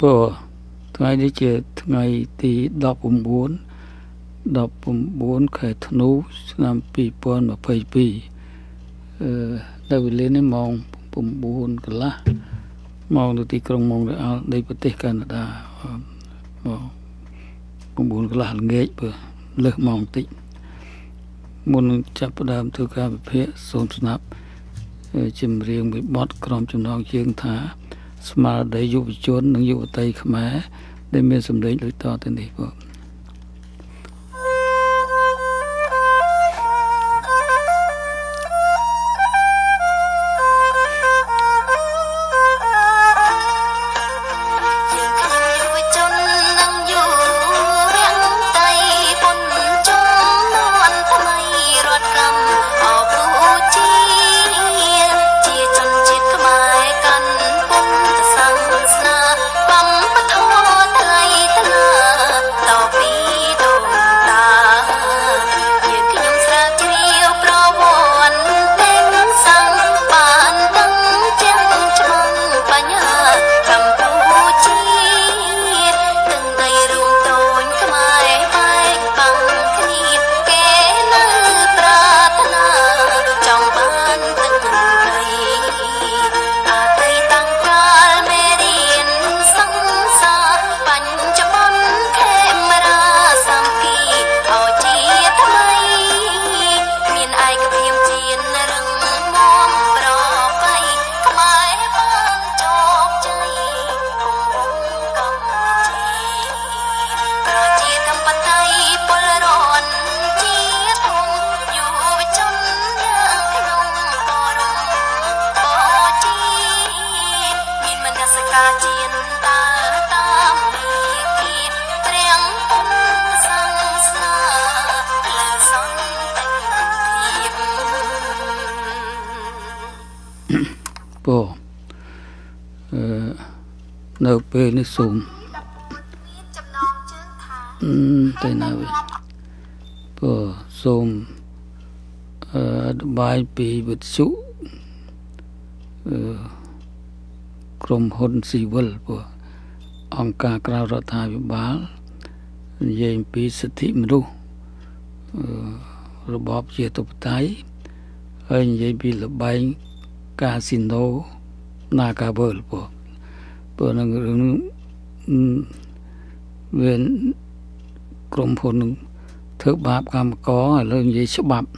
ព្រោះថ្ងៃនេះជាថ្ងៃទី14ខែធ្នូឆ្នាំ2022នៅវេលានេះម៉ោង9កន្លះម៉ោងនៅទីក្រុងម៉ោងរ៉ាល់នៃប្រទេសកាណាដាម៉ោង9កន្លះល្ងាចបើលើសម៉ោងតិចមុននឹងចាប់ផ្ដើមធ្វើការវិភាគសូមស្ដាប់ចម្រៀងមួយបទក្រុមចំណងជើងថាស្មារតីយុវជននិងយុវតីខ្មែរដែលមានសម្លេងដូចតទៅនេះបងនៅពេលនេះសូមតែណាវិញសូមបាយពីវិទ្យុក្រុមហ៊ុនស៊ីវិលអង្គការក្រៅរដ្ឋាភិបាលនិយាយអំពីសិទ្ធិមនុស្សរបបជាធិបតេយ្យហើយនិយាយពីលបែងកាស៊ីណូណាកាវើលព្រោះនឹងរឿងវាក្រុមហ៊ុននឹងធ្វើបាបកម្មករឥឡូវនិយាយច្បាប់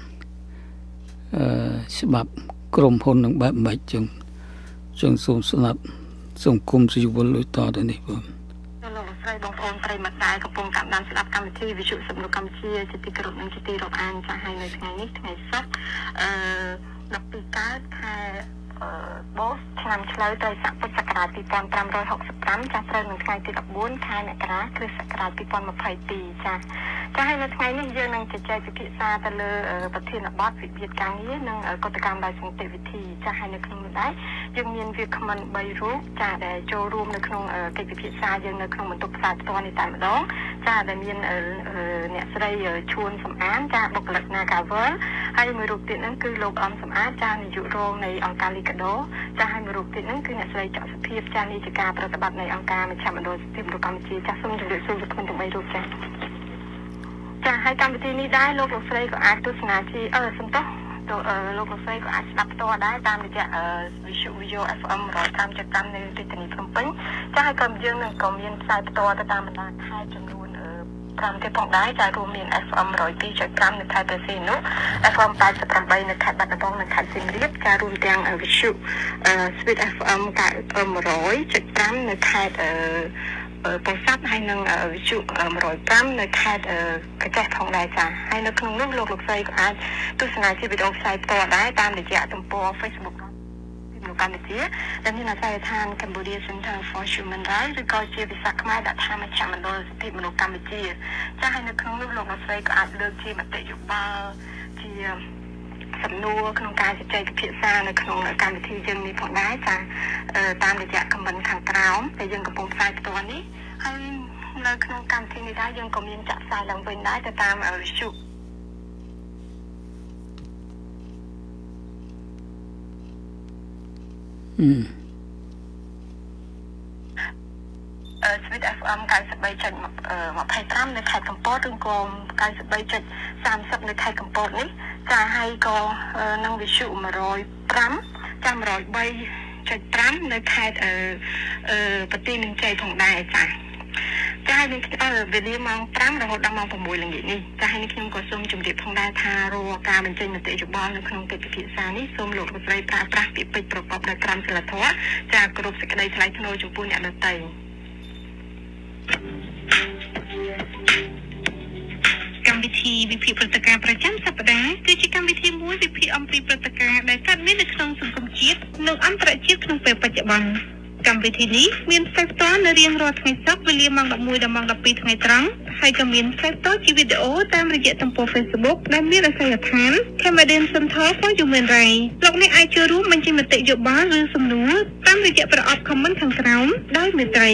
ក្រុមហ៊ុននឹងបែបម៉េចចឹងសូមស្ដាប់សង្គមស៊ីវិលដូចតទៅនេះបងលោកស្រីបងប្អូនប្រិយមិត្តដែលកំពុងតាមដានស្ដាប់កម្មវិធីវិទ្យុសំណួរកម្ពុជាជាទីគោរពនិងជាទីរាប់អានចាស់ហើយនៅថ្ងៃនេះថ្ងៃសុក្រ12កើតខែបូស្ឆ្នាំឆ្លូវត្រីស័កពុទ្ធសករាជ2565ចាស់ត្រូវនៅថ្ងៃទី14ខែមករាគ្រិស្តសករាជ2022ចា៎ហើយនៅថ្ងៃនេះយើងនឹងជជែកពិភាក្សាទៅលើប្រធានបទវិវាទការងារនិងកតកម្មដោយសន្តិវិធីចាស់ហើយនៅក្នុងនោះដែរយើងមានវាគ្មិន3រូបចាស់ដែលចូលរួមនៅក្នុងកិច្ចពិភាក្សាយើងនៅក្នុងបន្ទប់ផ្សាយផ្ទាល់នេះតែម្ដងចាស់ដែលមានអ្នកស្រីឈួនសំអានចាស់បុគ្គលិក Nagavel ហើយមួយរូបទៀតហ្នឹងគឺលោកអំសំអាតចាស់នាយករងនៃអង្គការលីកាដូចាស់ហើយមួយរូបទៀតហ្នឹងគឺអ្នកស្រីច័ន្ទសុភាពចាស់នេះជាការប្រតិបត្តិនៃអង្គការមជ្ឈមណ្ឌលសិទ្ធិមនុស្សកម្ពុជាចាស់សូមជម្រាបសួរលោកគ្មិនទាំង3រូបចាស់ចា៎ហើយកម្មវិធីនេះដែរលោកស្រីក៏អាចទស្សនាជាសំទោសលោកស្រីក៏អាចស្ដាប់ផ្ទាល់ដែរតាមរយៈវិទ្យុ FM 105.5នៅរាជធានីភ្នំពេញចា៎ហើយក៏យើងនឹងក៏មានផ្សាយផ្ទាល់ទៅតាមបណ្ដាខេត្តចំនួន5ទៀតផងដែរចា៎រួមមាន FM 102.5នៅខេត្តព្រះសីហនុ FM 88នៅខេត្តបាត់ដំបងនិងខេត្តសៀមរាបចា៎រួមទាំងវិទ្យុ Sweet FM 100.5នៅខេត្តពោធិ៍សាត់ហើយនឹងវិទ្យុ105នៅខេត្តកញ្ចេះផងដែរចា៎ហើយនៅក្នុងនោះលោកស្រីក៏អាចទស្សនាជាវីដេអូផ្សាយផ្ទាល់ដែរតាមរយៈទំព័រ Facebook នៅកម្ពុជាដែលមានអាសយដ្ឋាន Cambodia Center for Human Rights ឬក៏ជាភាសាខ្មែរដាក់ថាមជ្ឈមណ្ឌលសិទ្ធិមនុស្សកម្ពុជាចា៎ហើយនៅក្នុងនោះលោកស្រីក៏អាចលើកជាមតិយោបល់ជាសំណួរក្នុងការជជែកពិភាក្សានៅក្នុងកម្មវិធីយើងនេះផងដែរចាតាមរយៈ comment ខាងក្រោមដែលយើងកំពុងផ្សាយផ្ទាល់នេះហើយនៅក្នុងកម្មវិធីនេះដែរយើងក៏មានចាក់ផ្សាយឡើងវិញដែរទៅតាមវិទ្យុ FM 93.25 នៅខេត្តកំពតឬក៏ 93.30 នៅខេត្តកំពតនេះចាហើយក៏នឹងវិទ្យុ 105 ចាំ 103.5 នៅខេត្តប្រទីមានជ័យផងដែរចាចាហើយវេលាម៉ោង 5 រហូតដល់ម៉ោង 6 ល្ងាចនេះចាហើយនេះខ្ញុំក៏សូមជម្រាបផងដែរថារាល់ការបញ្ចេញមតិយោបល់នៅក្នុងកិច្ចពិភាក្សានេះសូមលោកលោកស្រីប្រើប្រាស់ពាក្យពេចន៍ប្រកបដោយក្រមសីលធម៌ចាគ្រប់សេចក្តីថ្លៃថ្នូរចំពោះអ្នកដទៃកម្មវិធីវិភាគព្រឹត្តិការណ៍ប្រចាំសប្តាហ៍គឺជាកម្មវិធីមួយវិភាគអំពីព្រឹត្តិការណ៍ដែលកើតមាននៅក្នុងសង្គមជាតិនិងអន្តរជាតិក្នុងពេលបច្ចុប្បន្នកម្មវិធីនេះមានផ្សាយផ្ទាល់នៅរៀងរាល់ថ្ងៃសុក្រវេលាម៉ោង 11 ដល់ម៉ោង 12 ថ្ងៃត្រង់ហើយក៏មានផ្សាយផ្ទាល់ជាវីដេអូតាមរយៈទំព័រ Facebook ដែលមានអាសយដ្ឋាន Camden Center for Human Rights លោកអ្នកអាចចូលរួមបញ្ចេញមតិយោបល់ឬសំណួរតាមរយៈប្រអប់ comment ខាងក្រោមដោយមេត្រី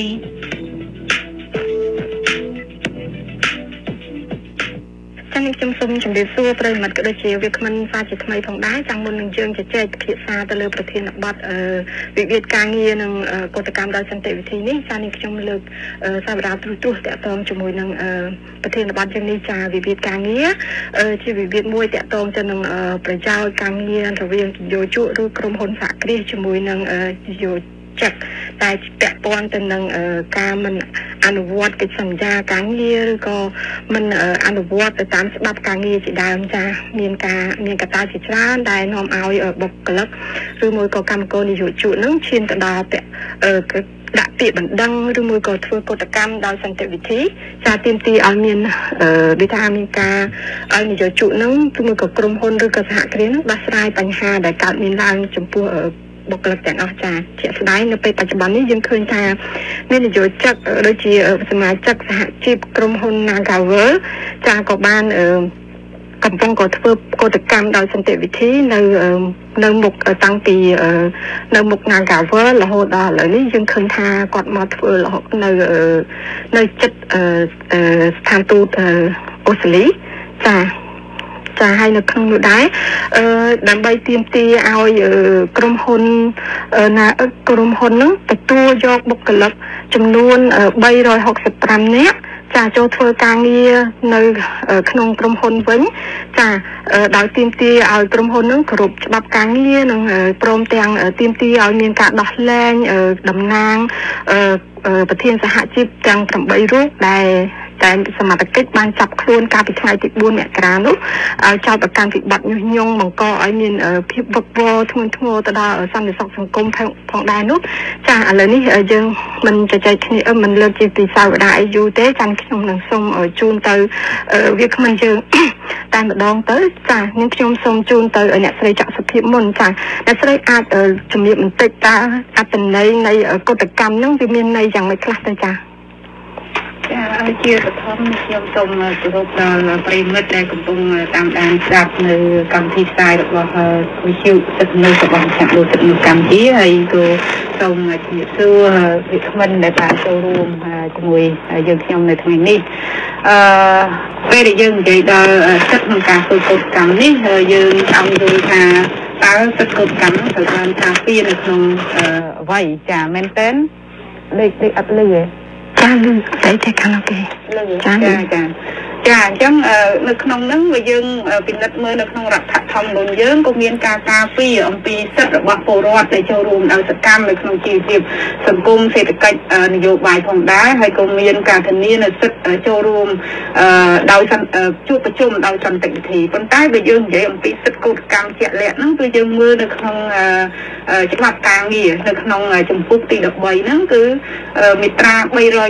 ខ្ញុំសូមជម្រាបសួរប្រិយមិត្តក៏ដូចជាវាគ្មិនសាជាថ្មីផងដែរចាំមុននឹងយើងជជែកពិភាក្សាទៅលើប្រធានបទវិវាទការងារនិងកតកម្មដោយសន្តិវិធីនេះចានេះខ្ញុំលើកសាវតាទ្រុសតាក់ទងជាមួយនឹងប្រធានបទយ៉ាងនេះចាវិវាទការងារជាវិវាទមួយតាក់ទងទៅនឹងប្រយោជន៍ការងាររវាងយោជកឬក្រុមហ៊ុនសហគ្រាសជាមួយនឹងយោជកតែពាក់ព័ន្ធទៅនឹងការមិនអនុវត្តកិច្ចសន្យាការងារឬក៏មិនអនុវត្តទៅតាមច្បាប់ការងារជាដើមចាមានកត្តាជាច្រើនដែលនាំឲ្យបុគ្គលិកឬមួយក៏កម្មករនយោជកនឹងឈានទៅដល់ដាក់ពាក្យបណ្ដឹងឬមួយក៏ធ្វើកតកម្មដោយសន្តិវិធីចាទាមទារឲ្យមានដូចថាមានការឲ្យនយោជកនឹងឬមួយក៏ក្រុមហ៊ុនឬក៏សហគ្រាសនឹងដោះស្រាយបញ្ហាដែលកើតមានឡើងចំពោះបុគ្គលិកទាំងអស់ចាជាក់ស្ដែងនៅពេលបច្ចុប្បន្ននេះយើងឃើញថាមាននយោជកដូចជាសមាជិកសហជីពក្រុមហ៊ុន Nagavel ចាក៏បានកំពុងក៏ធ្វើកតកម្មដោយសន្តិវិធីនៅមុខតាំងពីនៅមុខ Nagavel រហូតដល់ឥឡូវនេះយើងឃើញថាគាត់មកធ្វើរហូតនៅចិត្តស្ថានទូតអូស្ត្រាលីចាហើយនៅក្នុងនោះដែរដើម្បីទាមទារឲ្យក្រុមហ៊ុនហ្នឹងទទួលយកបុគ្គលិកចំនួន365នាក់ចាចូលធ្វើការងារនៅក្នុងក្រុមហ៊ុនវិញចាដោយទាមទារឲ្យក្រុមហ៊ុនហ្នឹងគោរពច្បាប់ការងារនិងព្រមទាំងទាមទារឲ្យមានការដោះលែងតំណាងប្រធានសហជីពទាំង8រូបដែលតែសមត្ថកិច្ចបានចាប់ខ្លួនកាលពីថ្ងៃទី4មករានោះឲ្យចោទប្រកាន់ពីបទញុះញង់បង្កឲ្យមានភាពវឹកវរធ្ងន់ធ្ងរទៅដល់សន្តិសុខសង្គមផងដែរនោះចាឥឡូវនេះយើងមិនជជែកគ្នាមិនលើកជាពិសាវតាអីយូរទេចាំខ្ញុំនឹងសូមជូនទៅវាគ្មិនយើងតែម្ដងទៅចានឹងខ្ញុំសូមជូនទៅអ្នកស្រីច័ក្កសុភាពមុនចាអ្នកស្រីអាចជំរាបបន្តិចតើអត្ថន័យនៃកតកម្មហ្នឹងវាមានន័យយ៉ាងម៉េចខ្លះទៅចាជាបឋមខ្ញុំសូមគោរពដល់ប្រិយមិត្តដែលកំពុងតាមដានស្ដាប់នៅកម្មវិធីផ្សាយរបស់វិទ្យុសិទ្ធិមនុស្សរបស់មជ្ឈមណ្ឌលសិទ្ធិមនុស្សកម្ពុជាហើយក៏សូមជម្រាបសួរវិក្កាមដែលបានចូលរួមជាមួយយើងខ្ញុំនៅថ្ងៃនេះពេលដែលយើងនិយាយដល់សិទ្ធិក្នុងការធ្វើកតកម្មនេះយើងឲ្យយល់ថាតើសិទ្ធិកតកម្មត្រូវបានការពារនៅក្នុងអ្វីចាមែនទេលេខអត់លឺទេចាលឺតែតែខាងគេចាអញ្ចឹងនៅក្នុងហ្នឹងយើងពិនិត្យមើលនៅក្នុងរដ្ឋធម្មនុញ្ញយើងក៏មានការការពារអំពីសិទ្ធិរបស់ពលរដ្ឋដែលចូលរួមដោយសកម្មនៅក្នុងជីវភាពសង្គមសេដ្ឋកិច្ចនយោបាយផងដែរហើយក៏មានការធានានៅសិទ្ធិចូលរួមដោយជួបប្រជុំដោយសន្តិវិធីប៉ុន្តែបើយើងនិយាយអំពីសិទ្ធិកតកម្មជាក់លាក់ហ្នឹងគឺយើងមើលនៅក្នុងច្បាប់ការងារនៅក្នុងជំពូកទី13ហ្នឹងគឺមាត្រា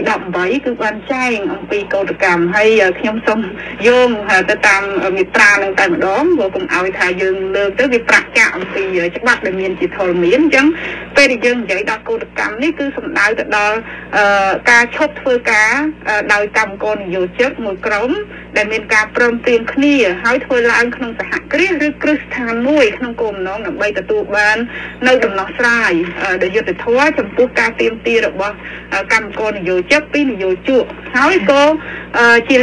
318គឺបានចែងអំពីកតកម្មហើយខ្ញុំសូមយោងទៅតាមមាត្រានឹងតែម្ដងព្រោះកុំឲ្យថាយើងលើកទៅវាប្រឆាំងអំពីច្បាប់ដែលមានជាធរមានអញ្ចឹងពេលដែលយើងនិយាយដល់កតកម្មនេះគឺសំដៅទៅដល់ការឈប់ធ្វើការដោយកម្មករនយោជកមួយក្រុមដែលមានការព្រមព្រៀងគ្នាហើយធ្វើឡើងក្នុងសហគ្រាសឬគ្រឹះស្ថានមួយក្នុងគោលបំណងដើម្បីទទួលបាននៅដំណោះស្រាយដោយយុត្តិធម៌ចំពោះការទាមទាររបស់កម្មករនយោជកពីនយោជកហើយក៏ជាលក្ខខណ្ឌ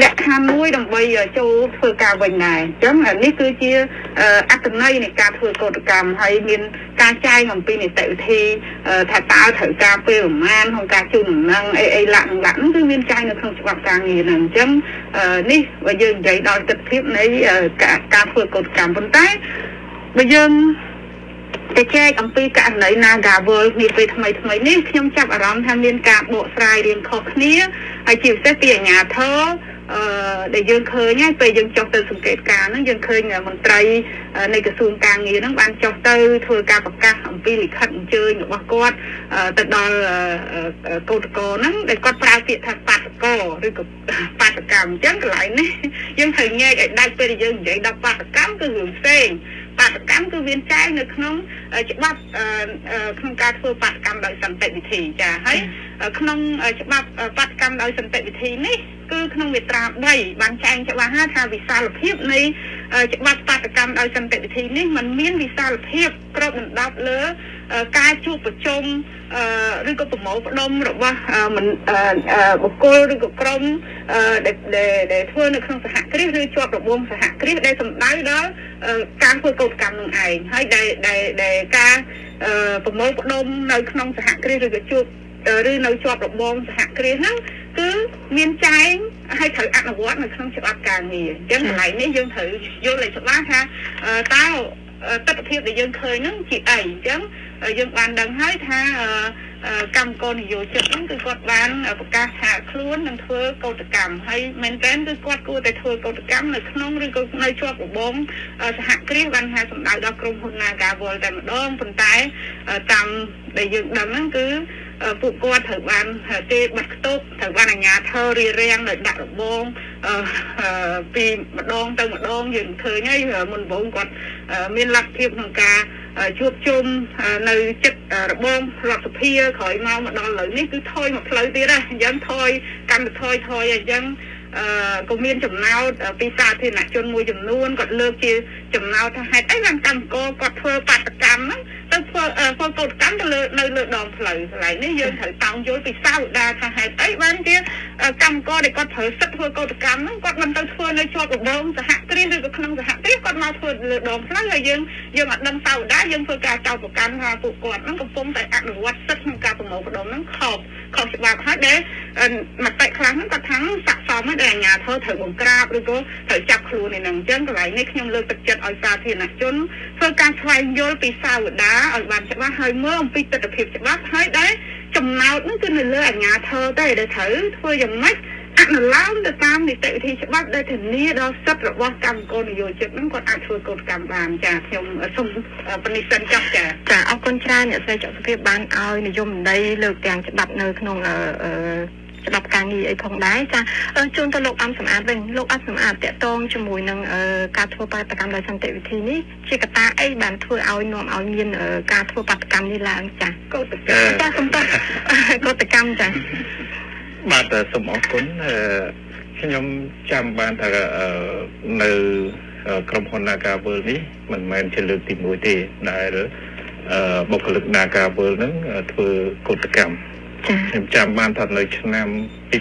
មួយដើម្បីចូលធ្វើការវិញដែរអញ្ចឹងនេះគឺជាអត្ថន័យនៃការធ្វើកោតកម្មហើយមានការចែងអំពីនីតិវិធីថាតើត្រូវការពេលប្រមាណក្នុងការជូនដំណឹងអីលក្ខណៈហ្នឹងគឺមានចែងនៅក្នុងច្បាប់ការងារហ្នឹងអញ្ចឹងនេះបើយើងនិយាយដល់ទិដ្ឋភាពនៃការធ្វើកោតកម្មប៉ុន្តែបើយើងតែចែកអំពីករណី Nagawal នេះពេលថ្មីនេះខ្ញុំចាប់អារម្មណ៍ថាមានការបកស្រាយរៀងខុសគ្នាហើយជាពិសេសពីអាជ្ញាធរដែលយើងឃើញហើយពេលយើងចុះទៅសង្កេតការណ៍ហ្នឹងយើងឃើញមន្ត្រីនៃក្រសួងការងារហ្នឹងបានចុះទៅធ្វើការប្រកាសអំពីលិខិតអញ្ជើញរបស់គាត់ទៅដល់កោតក្រហ្នឹងដែលគាត់ប្រើពាក្យថាបាតកោឬក៏បាតកម្មអញ្ចឹងកន្លែងនេះយើងត្រូវញែកឲ្យដាច់ពេលយើងនិយាយដល់បាតកម្មគឺរឿងផ្សេងបាតកម្មគឺមានចែងនៅក្នុងច្បាប់ក្នុងការធ្វើបាតកម្មដោយសន្តិវិធីចាហើយក្នុងច្បាប់បាតកម្មដោយសន្តិវិធីនេះគឺក្នុងមាត្រា3បានចែងច្បាស់ថាវិសាលភាពនៃច្បាប់បាតកម្មដោយសន្តិវិធីនេះมันមានវិសាលភាពគ្របដណ្ដប់លើការជួបប្រជុំឬក៏ប្រមូលផ្ដុំរបស់បុគ្គលឬក៏ក្រុមដែលធ្វើនៅក្នុងសហគ្រាសឬជាប់របងសហគ្រាសដែលសំដៅដល់ការធ្វើកោតកម្មនឹងឯងហើយដែលការប្រមូលផ្ដុំនៅក្នុងសហគ្រាសឬក៏ជួបឬនៅជាប់របងសហគ្រាសហ្នឹងគឺមានចែងឲ្យត្រូវអនុវត្តនៅក្នុងច្បាប់ការងារអញ្ចឹងកន្លែងនេះយើងត្រូវយល់ឲ្យច្បាស់ថាតើទស្សនវិជ្ជាដែលយើងឃើញហ្នឹងជាអីអញ្ចឹងយើងបានដឹងហើយថាកម្មករនយោជិតហ្នឹងគឺគាត់បានប្រកាសថាខ្លួននឹងធ្វើកោតកម្មហើយមែនតើគឺគាត់គួរតែធ្វើកោតកម្មនៅក្នុងឬក៏នៅជាប់របងសហគ្រាសបានថាសម្ដៅដល់ក្រុមហ៊ុន Nagawal តែម្ដងប៉ុន្តែតាមដែលយើងដឹងហ្នឹងគឺពួកគាត់ត្រូវបានគេបាត់ខ្ទប់ត្រូវបានអាជ្ញាធររារាំងដោយដាក់របងពីម្ដងទៅម្ដងយើងឃើញហើយមុនដំបូងគាត់មានលទ្ធភាពក្នុងការជួបជុំនៅចិត្តរបងរដ្ឋសភាក្រោយមកដល់ឥឡូវនេះគឺថយមកផ្លូវទៀតហើយអញ្ចឹងថយកម្មថយអញ្ចឹងក៏មានចំណោទពីសាធារណជនមួយចំនួនគាត់លើកជាចំណោទថាហេតុអីបានកម្មករគាត់ធ្វើបាតកម្មហ្នឹងទៅធ្វើកោតកម្មទៅនៅលើដងផ្លូវកន្លែងនេះយើងត្រូវតោងយល់ពីសាវតាថាហេតុអីបានជាកម្មករដែលគាត់ត្រូវសិទ្ធិធ្វើកោតកម្មហ្នឹងគាត់មិនទៅធ្វើនៅជាប់របងសហគ្រាសឬក៏ក្នុងសហគ្រាសគាត់មកធ្វើលើដងផ្លូវហើយយើងអត់ដឹងសាវតាយើងធ្វើការចោទប្រកាន់ថាពួកគាត់ហ្នឹងកំពុងតែអនុវត្តសិទ្ធិក្នុងការប្រមូលផ្ដុំហ្នឹងខុសច្បាប់ហើយដែលមតិខ្លះហ្នឹងគាត់ថាស័ក្តិសមដែលអាជ្ញាធរត្រូវបង្ក្រាបឬក៏ត្រូវចាប់ខ្លួនឯហ្នឹងអញ្ចឹងកន្លែងនេះខ្ញុំលើកទឹកចិត្តឲ្យសាធារណជនធ្វើការស្វែងយល់ពីសាវតាឲ្យបានច្បាស់ហើយមើលអំពីទស្សនវិជ្ជាច្បាប់ហើយដែលចំណោទហ្នឹងគឺនៅលើអាជ្ញាធរតែដែលត្រូវធ្វើយ៉ាងម៉េចអនុលោមទៅតាមនីតិវិធីច្បាប់ដែលធានាដល់សិទ្ធិរបស់កម្មករនយោជិតហ្នឹងគាត់អាចធ្វើកោតកម្មបានចាខ្ញុំសូមបនិសិនចុះចាអរគុណច្រើនអ្នកស្រីច័ន្ទសុភាពបានឲ្យនិយមន័យលើកទាំងច្បាប់នៅក្នុងច្បាប់ការងារអីផងដែរចាជូនទៅលោកអំសម្អាតវិញលោកអំសម្អាតតកតងជាមួយនឹងការធ្វើបាតកម្មដោយសន្តិវិធីនេះជាកត្តាអីបានធ្វើឲ្យនាំឲ្យមានការធ្វើបាតកម្មនេះឡើងចាកោតកម្មចាសំតកោតកម្មចាបាទសូមអរគុណខ្ញុំចាំបានថានៅក្រុមហ៊ុន Nagawal នេះមិនមែនជាលើកទី1ទេដែលបុគ្គលិក Nagawal ហ្នឹងធ្វើកោតកម្មខ្ញុំចាំបានថានៅឆ្នាំ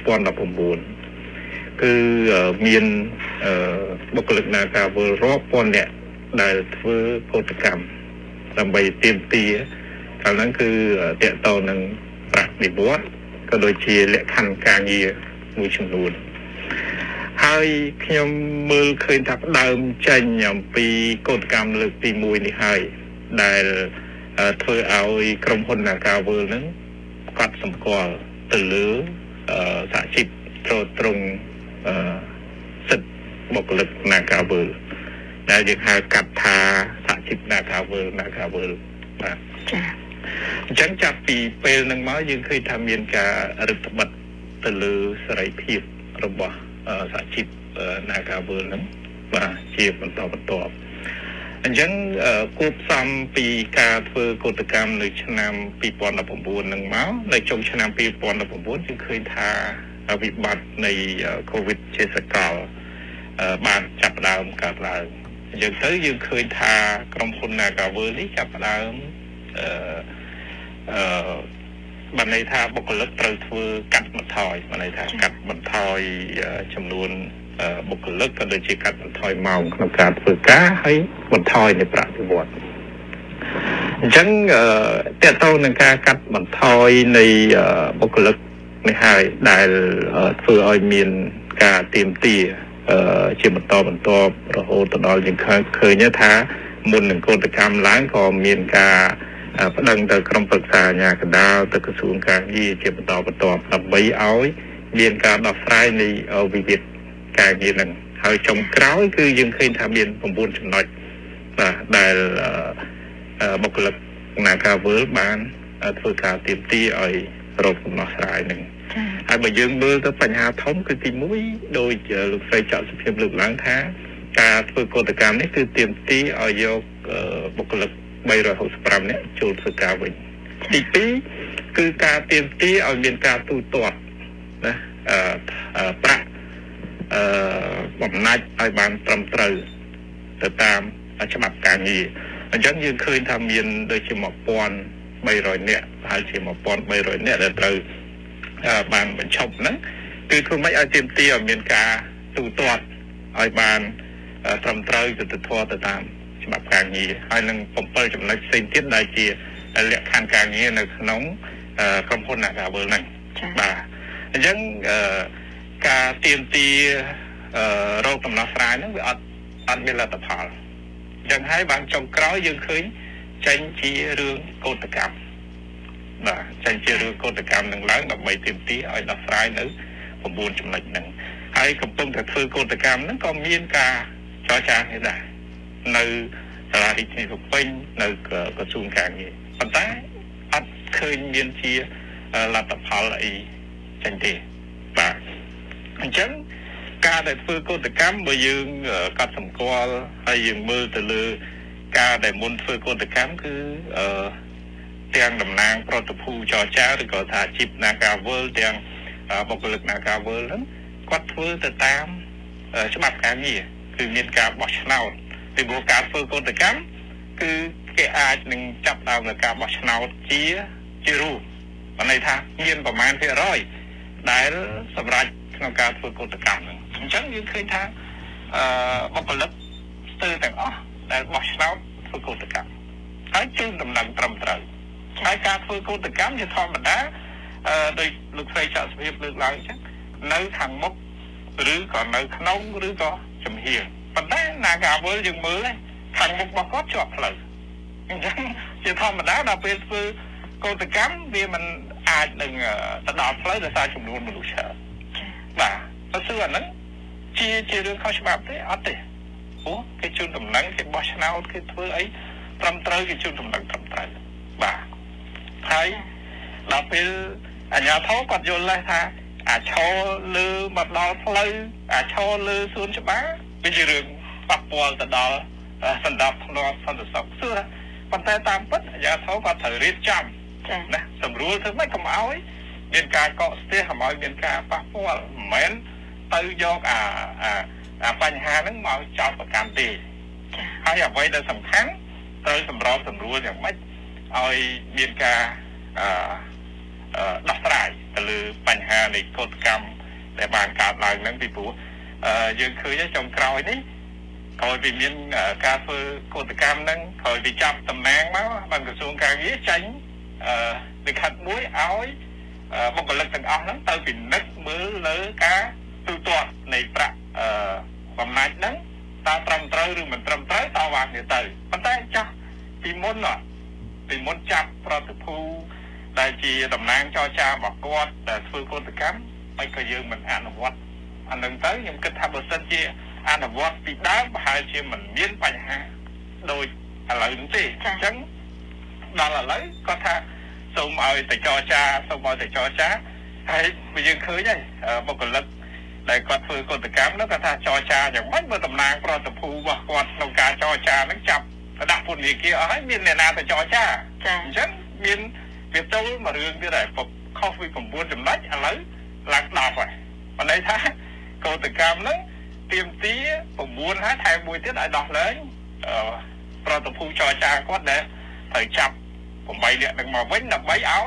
2019គឺមានបុគ្គលិក Nagawal រាប់ពាន់នាក់ដែលធ្វើកោតកម្មដើម្បីទាមទារកាលហ្នឹងគឺតកតនឹងប្រាក់និវត្តន៍ក៏ដូចជាលក្ខខណ្ឌការងារមួយចំនួនហើយខ្ញុំមើលឃើញថាផ្ដើមចេញអំពីកោតកម្មលើកទី1នេះហើយដែលធ្វើឲ្យក្រុមហ៊ុន Nagawal ហ្នឹងគាត់សម្គាល់ទៅលើសហជីពត្រង់សិទ្ធិបុគ្គលិក Nagawal ដែលយើងហៅកាត់ថាសហជីព Nagawal បាទចា៎អញ្ចឹងចាប់ពីពេលហ្នឹងមកយើងឃើញថាមានការរឹតបន្តឹងទៅលើសេរីភាពរបស់សហជីព Nagawal ហ្នឹងបាទជាបន្តបន្ទាប់អញ្ចឹងគួបផ្សំពីការធ្វើកោតកម្មនៅឆ្នាំ2019ហ្នឹងមកនៅចុងឆ្នាំ2019យើងឃើញថាវិបត្តិនៃ COVID ជាសកលបានចាប់ផ្ដើមកើតឡើងអញ្ចឹងទៅយើងឃើញថាក្រុមហ៊ុន Nagawal នេះចាប់ផ្ដើមបានន័យថាបុគ្គលិកត្រូវធ្វើកាត់បន្ថយបានន័យថាកាត់បន្ថយចំនួនបុគ្គលិកក៏ដូចជាកាត់បន្ថយម៉ោងក្នុងការធ្វើការហើយបន្ថយនៃប្រាក់បៀវត្សអញ្ចឹងតើតើនឹងការកាត់បន្ថយនៃបុគ្គលិកនេះហើយដែលធ្វើឲ្យមានការទៀមទាជាបន្តរហូតទៅដល់យើងឃើញថាមុននឹងកោតកម្មឡើងក៏មានការប្តឹងទៅក្រុមប្រឹក្សាអាជ្ញាកណ្ដាលទៅក្រសួងការងារជាបន្តដើម្បីឲ្យមានការដោះស្រាយនៃវិវាទការងារនឹងហើយចុងក្រោយគឺយើងឃើញថាមាន9ចំណុចបាទដែលបុគ្គលិកនាការវើលបានធ្វើការទៀមទាឲ្យរកដំណោះស្រាយនឹងហើយបើយើងមើលទៅបញ្ហាធំគឺទី1ដោយលោកស្រីចៅសុភាពលើកឡើងថាការធ្វើកោតកម្មនេះគឺទៀមទាឲ្យយកបុគ្គលិក365នាក់ចូលធ្វើការវិញទី2គឺការទៀមទាឲ្យមានការទូទាត់ណាប្រាក់បំណាច់ឲ្យបានត្រឹមត្រូវទៅតាមច្បាប់ការងារអញ្ចឹងយើងឃើញថាមានដូចជា1300នាក់ហើយជា1300នាក់ដែលត្រូវបានបញ្ឈប់ហ្នឹងគឺធ្វើម៉េចឲ្យទៀមទាឲ្យមានការទូទាត់ឲ្យបានត្រឹមត្រូវទៅទៅតាមច្បាប់ការងារហើយនឹង7ចំណុចផ្សេងទៀតដែលជាលក្ខខណ្ឌការងារនៅក្នុងក្រុមហ៊ុនអ្នកការវើលហ្នឹងបាទអញ្ចឹងការទៀមទារោគដំណោះស្រាយហ្នឹងវាអត់មានលទ្ធផលអញ្ចឹងហើយបានចុងក្រោយយើងឃើញចេញជារឿងកោតកម្មបាទចេញជារឿងកោតកម្មនឹងឡើងដើម្បីទៀមទាឲ្យដោះស្រាយនៅ9ចំណុចហ្នឹងហើយកំពុងតែធ្វើកោតកម្មហ្នឹងក៏មានការចរចានេះដែរនៅសាលារដ្ឋាភិបាលពេញនៅក្រសួងការងារប៉ុន្តែអត់ឃើញមានជាលទ្ធផលអីចេញទេបាទអញ្ចឹងការដែលធ្វើកោតកម្មបើយើងកត់សម្គាល់ហើយយើងមើលទៅលើការដែលមុនធ្វើកោតកម្មគឺទាំងតំណាងប្រតិភូចរចាឬក៏ថាជីពនាការវើលទាំងបុគ្គលិកនាការវើលហ្នឹងគាត់ធ្វើទៅតាមច្បាប់ការងារគឺមានការបោះឆ្នោតពីព្រោះការធ្វើកោតកម្មគឺគេអាចនឹងចាប់ដើមនៅការបោះឆ្នោតជារូបបានន័យថាមានប្រមាណភាគរយដែលសម្រាប់ក្នុងការធ្វើកោតកម្មហ្នឹងអញ្ចឹងយើងឃើញថាបុគ្គលិកស្ទើរទាំងអស់ដែលបោះឆ្នោតធ្វើកោតកម្មហើយជូនដំណឹងត្រឹមត្រូវហើយការធ្វើកោតកម្មជាធម្មតាដោយលោកស្រីចៅសុភាពលើកឡើងអញ្ចឹងនៅខាងមុខឬក៏នៅក្នុងឬក៏ចំហៀងប៉ុន្តែនាការវើលយើងមើលខាងមុខរបស់គាត់ជាប់ផ្លូវអញ្ចឹងជាធម្មតាដល់ពេលធ្វើកោតកម្មវាមិនអាចនឹងទៅដល់ផ្លូវដោយសារចំនួនមនុស្សច្រើនបាទបើគឺអាហ្នឹងជារឿងខុសច្បាប់ទេអត់ទេអូគេជូនដំណឹងគេបោះឆ្នោតគេធ្វើអីត្រឹមត្រូវគេជូនដំណឹងត្រឹមត្រូវបាទហើយដល់ពេលអាជ្ញាធរគាត់យល់ដែរថាអាចឈរលើមកដល់ផ្លូវអាចឈរលើសួនច្បារវាជារឿងប៉ះពាល់ទៅដល់សន្តិភាពសន្តិសុខសួរប៉ុន្តែតាមពិតអាជ្ញាធរគាត់ត្រូវរៀបចំណាសម្រួលធ្វើម៉េចកុំឲ្យមានការកកស្ទះកុំឲ្យមានការប៉ះពាល់មិនមែនទៅយកអាបញ្ហាហ្នឹងមកចោទប្រកាន់ទេហើយអ្វីដែលសំខាន់ត្រូវសម្របសម្រួលយ៉ាងម៉េចឲ្យមានការដោះស្រាយទៅលើបញ្ហានៃកោតកម្មដែលបានកើតឡើងហ្នឹងពីព្រោះយើងឃើញចុងក្រោយនេះក្រោយពីមានការធ្វើកោតកម្មហ្នឹងក្រោយពីចាប់តំណែងមកបានក្រសួងការងារចាញ់លិខិតមួយឲ្យបុគ្គលិកទាំងអស់ហ្នឹងទៅពិនិត្យមើលលើការទូទាត់នៃប្រាក់បំណាច់ហ្នឹងតើត្រឹមត្រូវឬមិនត្រឹមត្រូវតើវាគ្នាទៅប៉ុន្តែចាស់ពីមុនចាប់ប្រតិភូដែលជាតំណាងចរចារបស់គាត់ដែលធ្វើកោតកម្មហើយក៏យើងមិនអនុវត្តអានឹងទៅខ្ញុំគិតថាបើសិនជាអនុវត្តពីដើមប្រហែលជាមិនមានបញ្ហាដូចឥឡូវនេះទេអញ្ចឹងដល់ឥឡូវគាត់ថាសូមឲ្យទៅចរចាហើយយើងឃើញហើយបុគ្គលិកដែលគាត់ធ្វើកោតកម្មនោះគាត់ថាចរចាយ៉ាងម៉េចបើតំណាងប្រតិភូរបស់គាត់ក្នុងការចរចានឹងចាប់ទៅដាក់ពន្ធនាគារអស់ហើយមានអ្នកណាទៅចរចាអញ្ចឹងមានវាចូលមករឿងទៀតហើយខុសពី9ចំណុចឥឡូវឡើង10ហើយបានន័យថាកោតកម្មហ្នឹងទៀមទា9ហើយថែមមួយទៀតឲ្យដោះលែងប្រតិភូចរចាគាត់ដែលត្រូវចាប់8នាក់នឹងមកវិញដើម្បីឲ្យ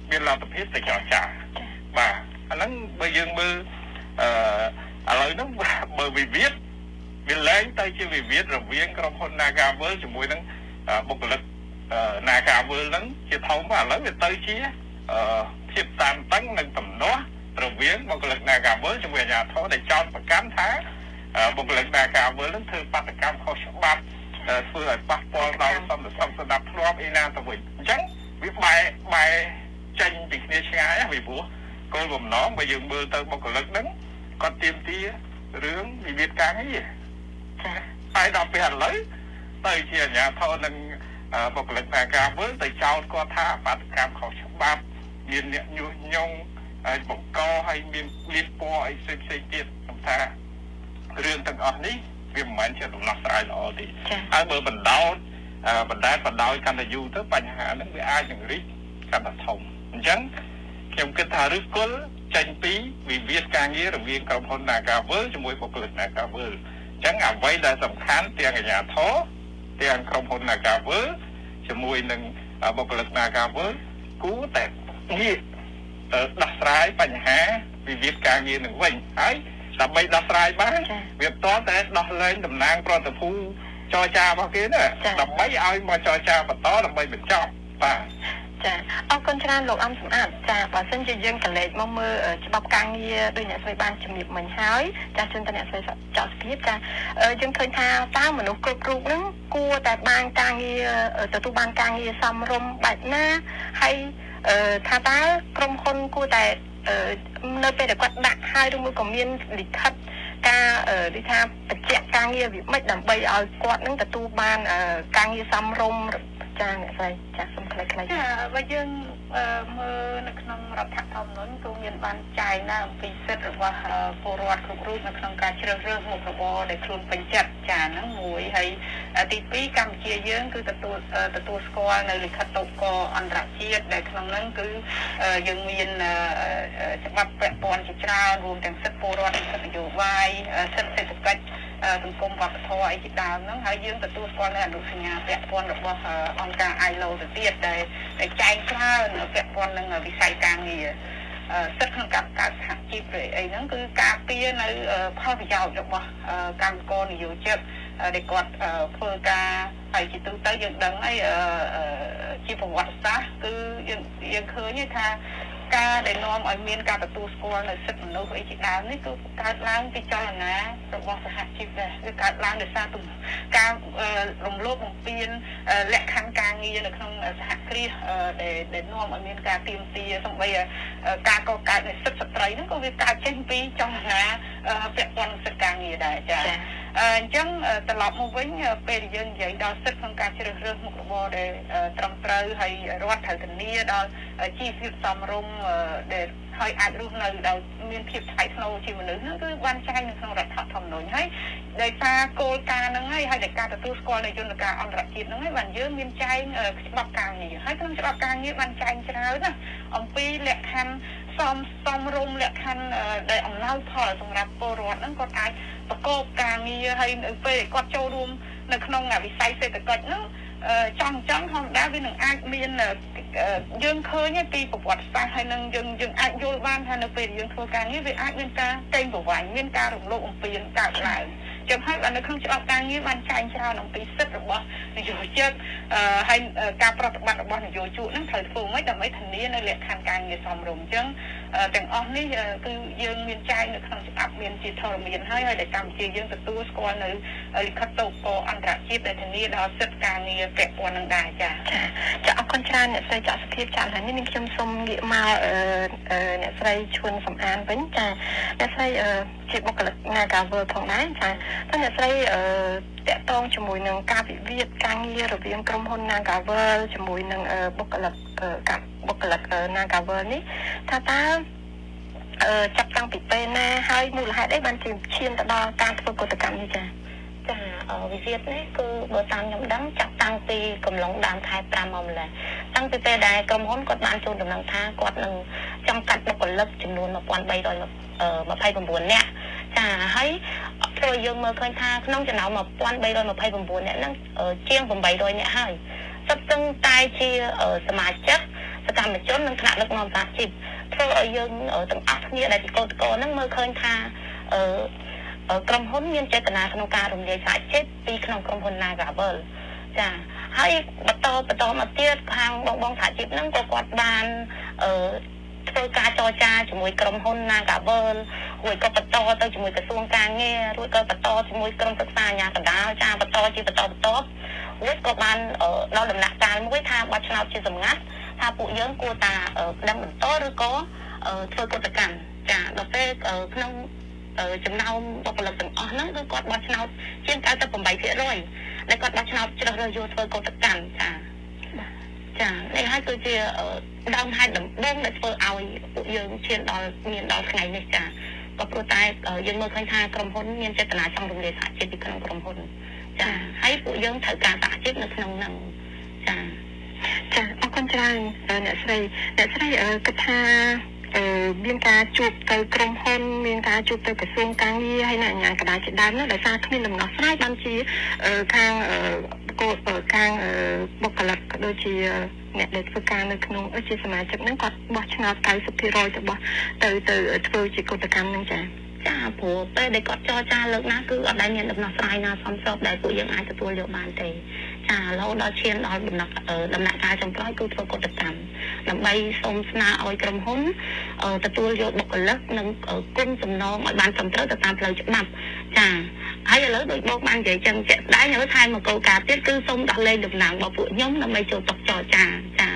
មានលទ្ធភាពទៅចរចាបាទអាហ្នឹងបើយើងមើលឥឡូវហ្នឹងបើវិវាទវាឡើងទៅជាវិវាទរវាងក្រុមហ៊ុន Nagavel ជាមួយនឹងបុគ្គលិក Nagavel ហ្នឹងជាធំឥឡូវវាទៅជាភាពតានតឹងនិងទំនាស់រវាងបុគ្គលិក Nagavel ជាមួយអាជ្ញាធរដែលចោទប្រកាន់ថាបុគ្គលិក Nagavel ហ្នឹងធ្វើបាតកម្មខុសច្បាប់ធ្វើឲ្យប៉ះពាល់ដល់សន្តិសុខស្ដាប់ធ្លាប់អីណាទៅវិញអញ្ចឹងវាបែរចេញពីគ្នាឆ្ងាយពីព្រោះគោលបំណងបើយើងមើលទៅបុគ្គលិកហ្នឹងគាត់ទាមទាររឿងវិវាទការងារហើយដល់ពេលឥឡូវទៅជាអាជ្ញាធរនឹងបុគ្គលិក Nagavel ទៅចោទគាត់ថាបាតកម្មខុសច្បាប់មានអ្នកញុះញង់ហើយបង្កឲ្យមានលៀបពណ៌អីផ្សេងទៀតខ្ញុំថារឿងទាំងអស់នេះវាមិនមែនជាដំណោះស្រាយល្អទេហើយបើបណ្ដោយកាន់តែយូរទៅបញ្ហាហ្នឹងវាអាចនឹងរីកកាន់តែធំអញ្ចឹងខ្ញុំគិតថាឫសគល់ចេញពីវិវាទការងាររវាងក្រុមហ៊ុន Nagavel ជាមួយបុគ្គលិក Nagavel អញ្ចឹងអ្វីដែលសំខាន់ទាំងអាជ្ញាធរទាំងក្រុមហ៊ុន Nagavel ជាមួយនឹងបុគ្គលិក Nagavel គួរតែងាកដោះស្រាយបញ្ហាវិវាទការងារនឹងវិញហើយដើម្បីដោះស្រាយបានវាតតែដោះលែងតំណាងប្រតិភូចរចារបស់គេណាដើម្បីឲ្យមកចរចាបន្តដើម្បីបញ្ចប់បាទចាអរគុណច្រើនលោកអំសម្អាតចាបើសិនជាយើងកលេចមកមើលច្បាប់ការងារដោយអ្នកស្រីបានជំរាបមិញហើយចាជូនទៅអ្នកស្រីចោលភាពចាយើងឃើញថាតើមនុស្សគ្រប់រូបហ្នឹងគួរតែបានការងារទទួលបានការងារសមរម្យបែបណាហើយថាតើក្រុមហ៊ុនគួរតែនៅពេលដែលគាត់ដាក់ហើយឬមួយក៏មានលិខិតការនិយាយថាបញ្ជាក់ការងារវាមិនដើម្បីឲ្យគាត់នឹងទទួលបានការងារសមរម្យចាអ្នកស្រីចាសូមខ្លីៗចាបើយើងមើលនៅក្នុងរដ្ឋធម្មនុញ្ញគឺមានបានចែងណាអំពីសិទ្ធិរបស់ពលរដ្ឋគ្រប់រូបនៅក្នុងការជ្រើសរើសមុខរបរដែលខ្លួនពេញចិត្តចាហ្នឹងមួយហើយទី2កម្ពុជាយើងគឺទទួលស្គាល់នៅលិខិតតូកអន្តរជាតិដែលក្នុងហ្នឹងគឺយើងមានច្បាប់ពាក់ព័ន្ធជាច្រើនរួមទាំងសិទ្ធិពលរដ្ឋសិទ្ធិនយោបាយសិទ្ធិសេដ្ឋកិច្ចសង្គមវប្បធម៌អីជាដើមហ្នឹងហើយយើងទទួលស្គាល់នៅអនុសញ្ញាពាក់ព័ន្ធរបស់អង្គការ ILO ទៅទៀតដែលចែងច្រើនពាក់ព័ន្ធនឹងវិស័យការងារសិទ្ធិក្នុងការកើតសហជីពអីហ្នឹងគឺការពារនៅផលប្រយោជន៍របស់កម្មករនិយោជិកដែលគាត់ធ្វើការហើយជាទូទៅយើងដឹងហើយជាប្រវត្តិសាស្ត្រគឺយើងឃើញថាការដែលនាំឲ្យមានការទទួលស្គាល់នៅសិទ្ធិមនុស្សអីជាដើមនេះគឺកើតឡើងពីចលនារបស់សហជីពដែរគឺកើតឡើងដោយសារការរំលោភបំពានលក្ខខណ្ឌការងារនៅក្នុងសហគ្រាសដែលនាំឲ្យមានការទាមទារសម្បីការកកើតនៃសិទ្ធិស្ត្រីហ្នឹងក៏វាកើតចេញពីចលនាពាក់ព័ន្ធនឹងសិទ្ធិការងារដែរចា៎អញ្ចឹងត្រឡប់មកវិញពេលយើងនិយាយដល់សិទ្ធិក្នុងការជ្រើសរើសមុខរបរដែលត្រឹមត្រូវហើយរដ្ឋត្រូវធានាដល់ជីវភាពសមរម្យដែលហើយអាចរស់នៅដោយមានភាពថ្លៃថ្នូរជាមនុស្សហ្នឹងគឺបានចែងនៅក្នុងរដ្ឋធម្មនុញ្ញហើយដោយសារគោលការណ៍ហ្នឹងហើយដោយការទទួលស្គាល់នៃយន្តការអន្តរជាតិហ្នឹងហើយបានយើងមានចែងច្បាប់ការងារហើយក្នុងច្បាប់ការងារបានចែងច្រើនណាអំពីលក្ខខណ្ឌសមរម្យលក្ខខណ្ឌដែលអំណោយផលសម្រាប់ពលរដ្ឋហ្នឹងគាត់អាចប្រកបការងារហើយនៅពេលគាត់ចូលរួមនៅក្នុងវិស័យសេដ្ឋកិច្ចហ្នឹងចង់ធម្មតាវានឹងអាចមានយើងឃើញពីប្រវត្តិសាស្ត្រហើយនឹងយើងអាចយល់បានថានៅពេលយើងធ្វើការងារវាអាចមានការកេងប្រវ័ញ្ចមានការរំលោភបំពានកើតឡើងចឹងហើយនៅក្នុងច្បាប់ការងារបានចែងច្រើនអំពីសិទ្ធិរបស់នយោជិកហើយការប្រតិបត្តិរបស់នយោជកហ្នឹងត្រូវធ្វើម៉េចដើម្បីធានានៅលក្ខខណ្ឌការងារសមរម្យចឹងទាំងអស់នេះគឺយើងមានចែងនៅក្នុងច្បាប់មានជាធរមានហើយដែលកម្ពុជាយើងទទួលស្គាល់នៅលិខិតតូកអន្តរជាតិដែលធានាដល់សិទ្ធិការងារពាក់ព័ន្ធនឹងដែរចាចាអរគុណច្រើនអ្នកស្រីចាក់សុភាពចាឥឡូវនេះខ្ញុំសូមងាកមកអ្នកស្រីឈួនសំអានវិញចាអ្នកស្រីជាបុគ្គលិក Nagavel ផងដែរចាតើអ្នកស្រីតាក់ទងជាមួយនឹងការវិវាទការងាររវាងក្រុមហ៊ុន Nagavel ជាមួយនឹងបុគ្គលិកNagavel នេះថាតើចាប់តាំងពីពេលណាហើយមូលហេតុអីបានជាឈានទៅដល់ការធ្វើកតកម្មនេះចាវិវាទនេះគឺបើតាមខ្ញុំដឹងចាប់តាំងពីកំឡុងដើមខែ5មកម្ល៉េះតាំងពីពេលដែលក្រុមហ៊ុនគាត់បានចូលដំណឹងថាគាត់នឹងចំកាត់បុគ្គលិកចំនួន1329នាក់ចាហើយព្រោះយើងមើលឃើញថាក្នុងចំណោម1329នាក់ហ្នឹងជាង800នាក់ហើយសុទ្ធសឹងតែជាសមាជិកសកម្មជននិងថ្នាក់ដឹកនាំសហជីពធ្វើឲ្យយើងទាំងអស់គ្នាដែលជាកោតកោហ្នឹងមើលឃើញថាក្រុមហ៊ុនមានចេតនាក្នុងការរំលាយសហជីពពីក្នុងក្រុមហ៊ុន Nagavel ចាហើយបន្តមកទៀតខាងបងសហជីពហ្នឹងក៏គាត់បានធ្វើការចរចាជាមួយក្រុមហ៊ុន Nagavel រួចក៏បន្តទៅជាមួយក្រសួងការងាររួចក៏បន្តជាមួយក្រុមប្រឹក្សាអាជ្ញាកណ្ដាលចាបន្តរួចក៏បានដល់ដំណាក់កាលមួយថាបោះឆ្នោតជាសម្ងាត់ថាពួកយើងគួរតែដឹងបន្តឬក៏ធ្វើកតកម្មចាដល់ពេលក្នុងចំណោមបុគ្គលិកទាំងអស់ហ្នឹងគឺគាត់បោះឆ្នោតជាង 98% ដែលគាត់បោះឆ្នោតជ្រើសរើសយកធ្វើកតកម្មចានេះហើយគឺជាដើមហេតុដំបូងដែលធ្វើឲ្យពួកយើងឈានដល់ថ្ងៃនេះចាក៏ព្រោះតែយើងមើលឃើញថាក្រុមហ៊ុនមានចេតនាចង់រំលាយសហជីពពីក្នុងក្រុមហ៊ុនចាហើយពួកយើងត្រូវការសហជីពនៅក្នុងហ្នឹងចាអរគុណច្រើនអ្នកស្រីគិតថាមានការជួបទៅក្រុមហ៊ុនមានការជួបទៅក្រសួងការងារហើយអ្នកអាជ្ញាកណ្ដាលជាដើមនោះដោយសារគ្មានដំណោះស្រាយបានជាខាងបុគ្គលិកក៏ដូចជាអ្នកដែលធ្វើការនៅក្នុងជាសមាជិកហ្នឹងគាត់បោះឆ្នោត 90% ទៅបោះទៅធ្វើជាកតកម្មហ្នឹងចាព្រោះពេលដែលគាត់ចរចាលើកណាគឺអត់ដែលមានដំណោះស្រាយណាសមស្របដែលពួកយើងអាចទទួលយកបានទេចារហូតដល់ឈានដល់ដំណាក់កាលចុងក្រោយគឺធ្វើកតកម្មដើម្បីសូមស្នើឲ្យក្រុមហ៊ុនទទួលយកបុគ្គលិកនិងគុំសំណងឲ្យបានត្រឹមត្រូវទៅតាមផ្លូវច្បាប់ចាហើយឥឡូវដូចបងបាននិយាយចឹងជាក់ស្ដែងហើយថែមមកគោលការណ៍ទៀតគឺសូមដោះលែងតំណែងរបស់ពួកខ្ញុំដើម្បីចូលតុចរចាចា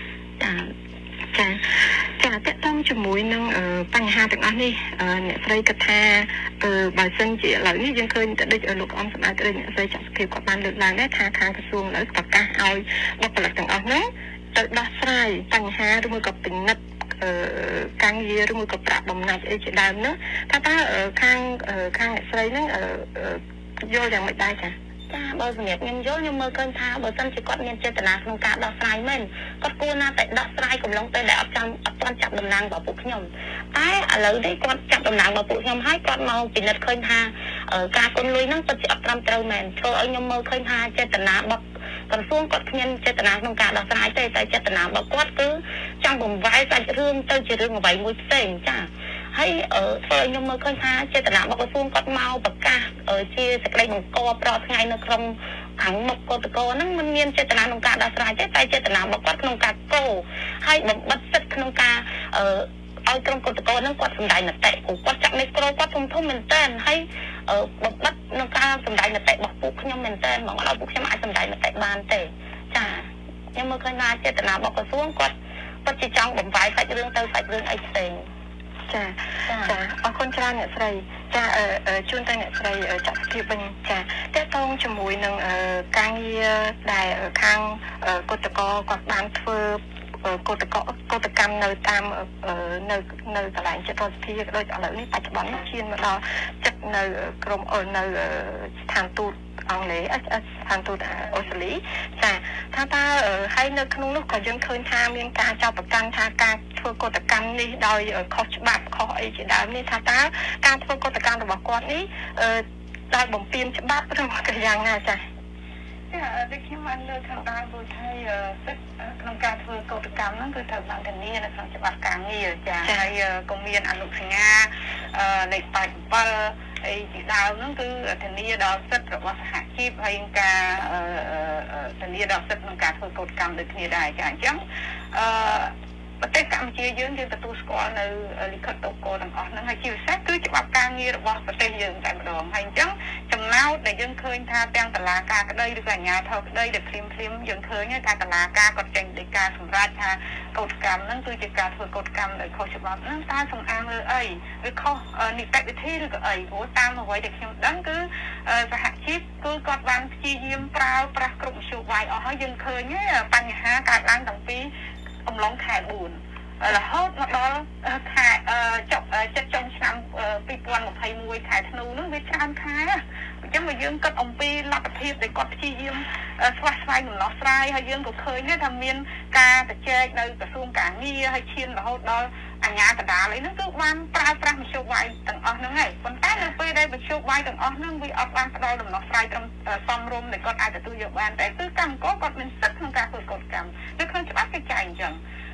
តកតងជាមួយនឹងបញ្ហាទាំងអស់នេះអ្នកស្រីគិតថាបើសិនជាឥឡូវនេះយើងឃើញតែដូចលោកអំសម្ដេចអ្នកស្រីចាក់សុខភាពគាត់បានលើកឡើងដែរថាខាងក្រសួងឥឡូវប្រកាសឲ្យបុគ្គលិកទាំងអស់ហ្នឹងទៅដោះស្រាយបញ្ហាឬមួយក៏ពិនិត្យការងារឬមួយក៏ប្រាក់បំណាច់អីជាដើមនោះថាតើខាងអ្នកស្រីហ្នឹងយល់យ៉ាងម៉េចដែរចាបើសម្រាប់ខ្ញុំយល់ខ្ញុំមើលឃើញថាបើសិនជាគាត់មានចេតនាក្នុងការដោះស្រាយមែនគាត់គួរណាតែដោះស្រាយកំឡុងពេលដែលអត់ទាន់ចាប់តំណែងរបស់ពួកខ្ញុំតែឥឡូវនេះគាត់ចាប់តំណែងរបស់ពួកខ្ញុំហើយគាត់មកពិនិត្យឃើញថាការគុណលុយហ្នឹងពិតជាអត់ត្រឹមត្រូវមែនធ្វើឲ្យខ្ញុំមើលឃើញថាចេតនារបស់ក្រសួងគាត់គ្មានចេតនាក្នុងការដោះស្រាយទេតែចេតនារបស់គាត់គឺចង់បង្វែរសាច់រឿងទៅជារឿងអ្វីមួយផ្សេងចាហើយធ្វើឲ្យខ្ញុំមើលឃើញថាចេតនារបស់ក្រសួងគាត់មកប្រកាសជាសេចក្តីបង្គាប់ប្រត់ថ្ងៃនៅក្នុងខាងមុខកតកហ្នឹងមិនមានចេតនាក្នុងការដោះស្រាយទេតែចេតនារបស់គាត់ក្នុងការកោហើយបំបិទសិទ្ធិក្នុងការឲ្យក្រុមកតកហ្នឹងគាត់សម្ដែងមតិព្រោះគាត់ចាក់មីក្រូគាត់ធំមែនតើហើយបំបិទក្នុងការសម្ដែងមតិរបស់ពួកខ្ញុំមែនតើមកឲ្យពួកខ្ញុំអាចសម្ដែងមតិបានទេចាខ្ញុំមើលឃើញថាចេតនារបស់ក្រសួងគាត់ពិតជាចង់បំផាយសាច់រឿងទៅសាច់រឿងអីផ្សេងចាអរគុណច្រើនអ្នកស្រីចាជូនទៅអ្នកស្រីចាក់សុខភាពវិញចាតកតងជាមួយនឹងការងារដែលខាងកតកគាត់បានធ្វើកតកម្មនៅតាមនៅកន្លែងចិត្តរដ្ឋាភិបាលដូចឥឡូវនេះបច្ចុប្បន្នឈានមកដល់ចិត្តនៅក្រុមនៅស្ថានទូតអង់គ្លេសស្ថានទូតអូស្ត្រាលីចាថាតើហើយនៅក្នុងនោះក៏យើងឃើញថាមានការចោទប្រកាន់ថាការធ្វើកតកម្មនេះដោយខុសច្បាប់ខុសអីជាដើមនេះថាតើការធ្វើកតកម្មរបស់គាត់នេះដោយបំពានច្បាប់ឬក៏យ៉ាងណាចាដូចខ្ញុំបានលើកខាងដើមព្រោះថាសិទ្ធិក្នុងការធ្វើកតកម្មហ្នឹងគឺត្រូវបានធានានៅក្នុងច្បាប់ការងារចាហើយក៏មានអនុសញ្ញាលេខ87អីជាដើមហ្នឹងគឺធានាដល់សិទ្ធិរបស់សហជីពហើយការធានាដល់សិទ្ធិក្នុងការធ្វើកតកម្មដូចគ្នាដែរចាអញ្ចឹងប្រទេសកម្ពុជាយើងទទួលស្គាល់នៅលិខិតតូកូទាំងអស់ហ្នឹងហើយជាពិសេសគឺច្បាប់ការងាររបស់ប្រទេសយើងតែម្ដងហើយអញ្ចឹងចំណោទដែលយើងឃើញថាទាំងតុលាការក្តីឬក៏អាជ្ញាធរក្តីដែលភ្លាមយើងឃើញថាតុលាការគាត់ចេញដីកាសម្រាប់ថាកតកម្មហ្នឹងគឺជាការធ្វើកតកម្មដោយខុសច្បាប់ហ្នឹងតើសំអាងលើអីឬខុសនីតិវិធីឬក៏អីព្រោះតាមអ្វីដែលខ្ញុំដឹងគឺសហជីពគឺគាត់បានព្យាយាមប្រើប្រាស់គ្រប់មធ្យោបាយអស់ហើយយើងឃើញបញ្ហាកើតឡើងតាំងពីអំឡុងខែ4រហូតមកដល់ខែចិត្តចុងឆ្នាំ2021ខែធ្នូនោះវាច្រើនខែអញ្ចឹងមកយើងគិតអំពីលទ្ធភាពដែលគាត់ព្យាយាមស្វះស្វែងដំណោះស្រាយហើយយើងក៏ឃើញដែរថាមានការប្រជែកនៅក្រសួងការងារហើយឈានរហូតដល់អាជ្ញាកណ្ដាលអីហ្នឹងគឺបានប្រើប្រាស់មធ្យោបាយទាំងអស់ហ្នឹងហើយប៉ុន្តែនៅពេលដែលមធ្យោបាយទាំងអស់ហ្នឹងវាអត់បានផ្ដល់ដំណោះស្រាយត្រឹមសមរម្យដែលគាត់អាចទទួលយកបានតែគឺកម្មករគាត់មានសិទ្ធិក្នុងការធ្វើកតកម្មនៅក្នុងច្បាប់គេចែងអញ្ចឹង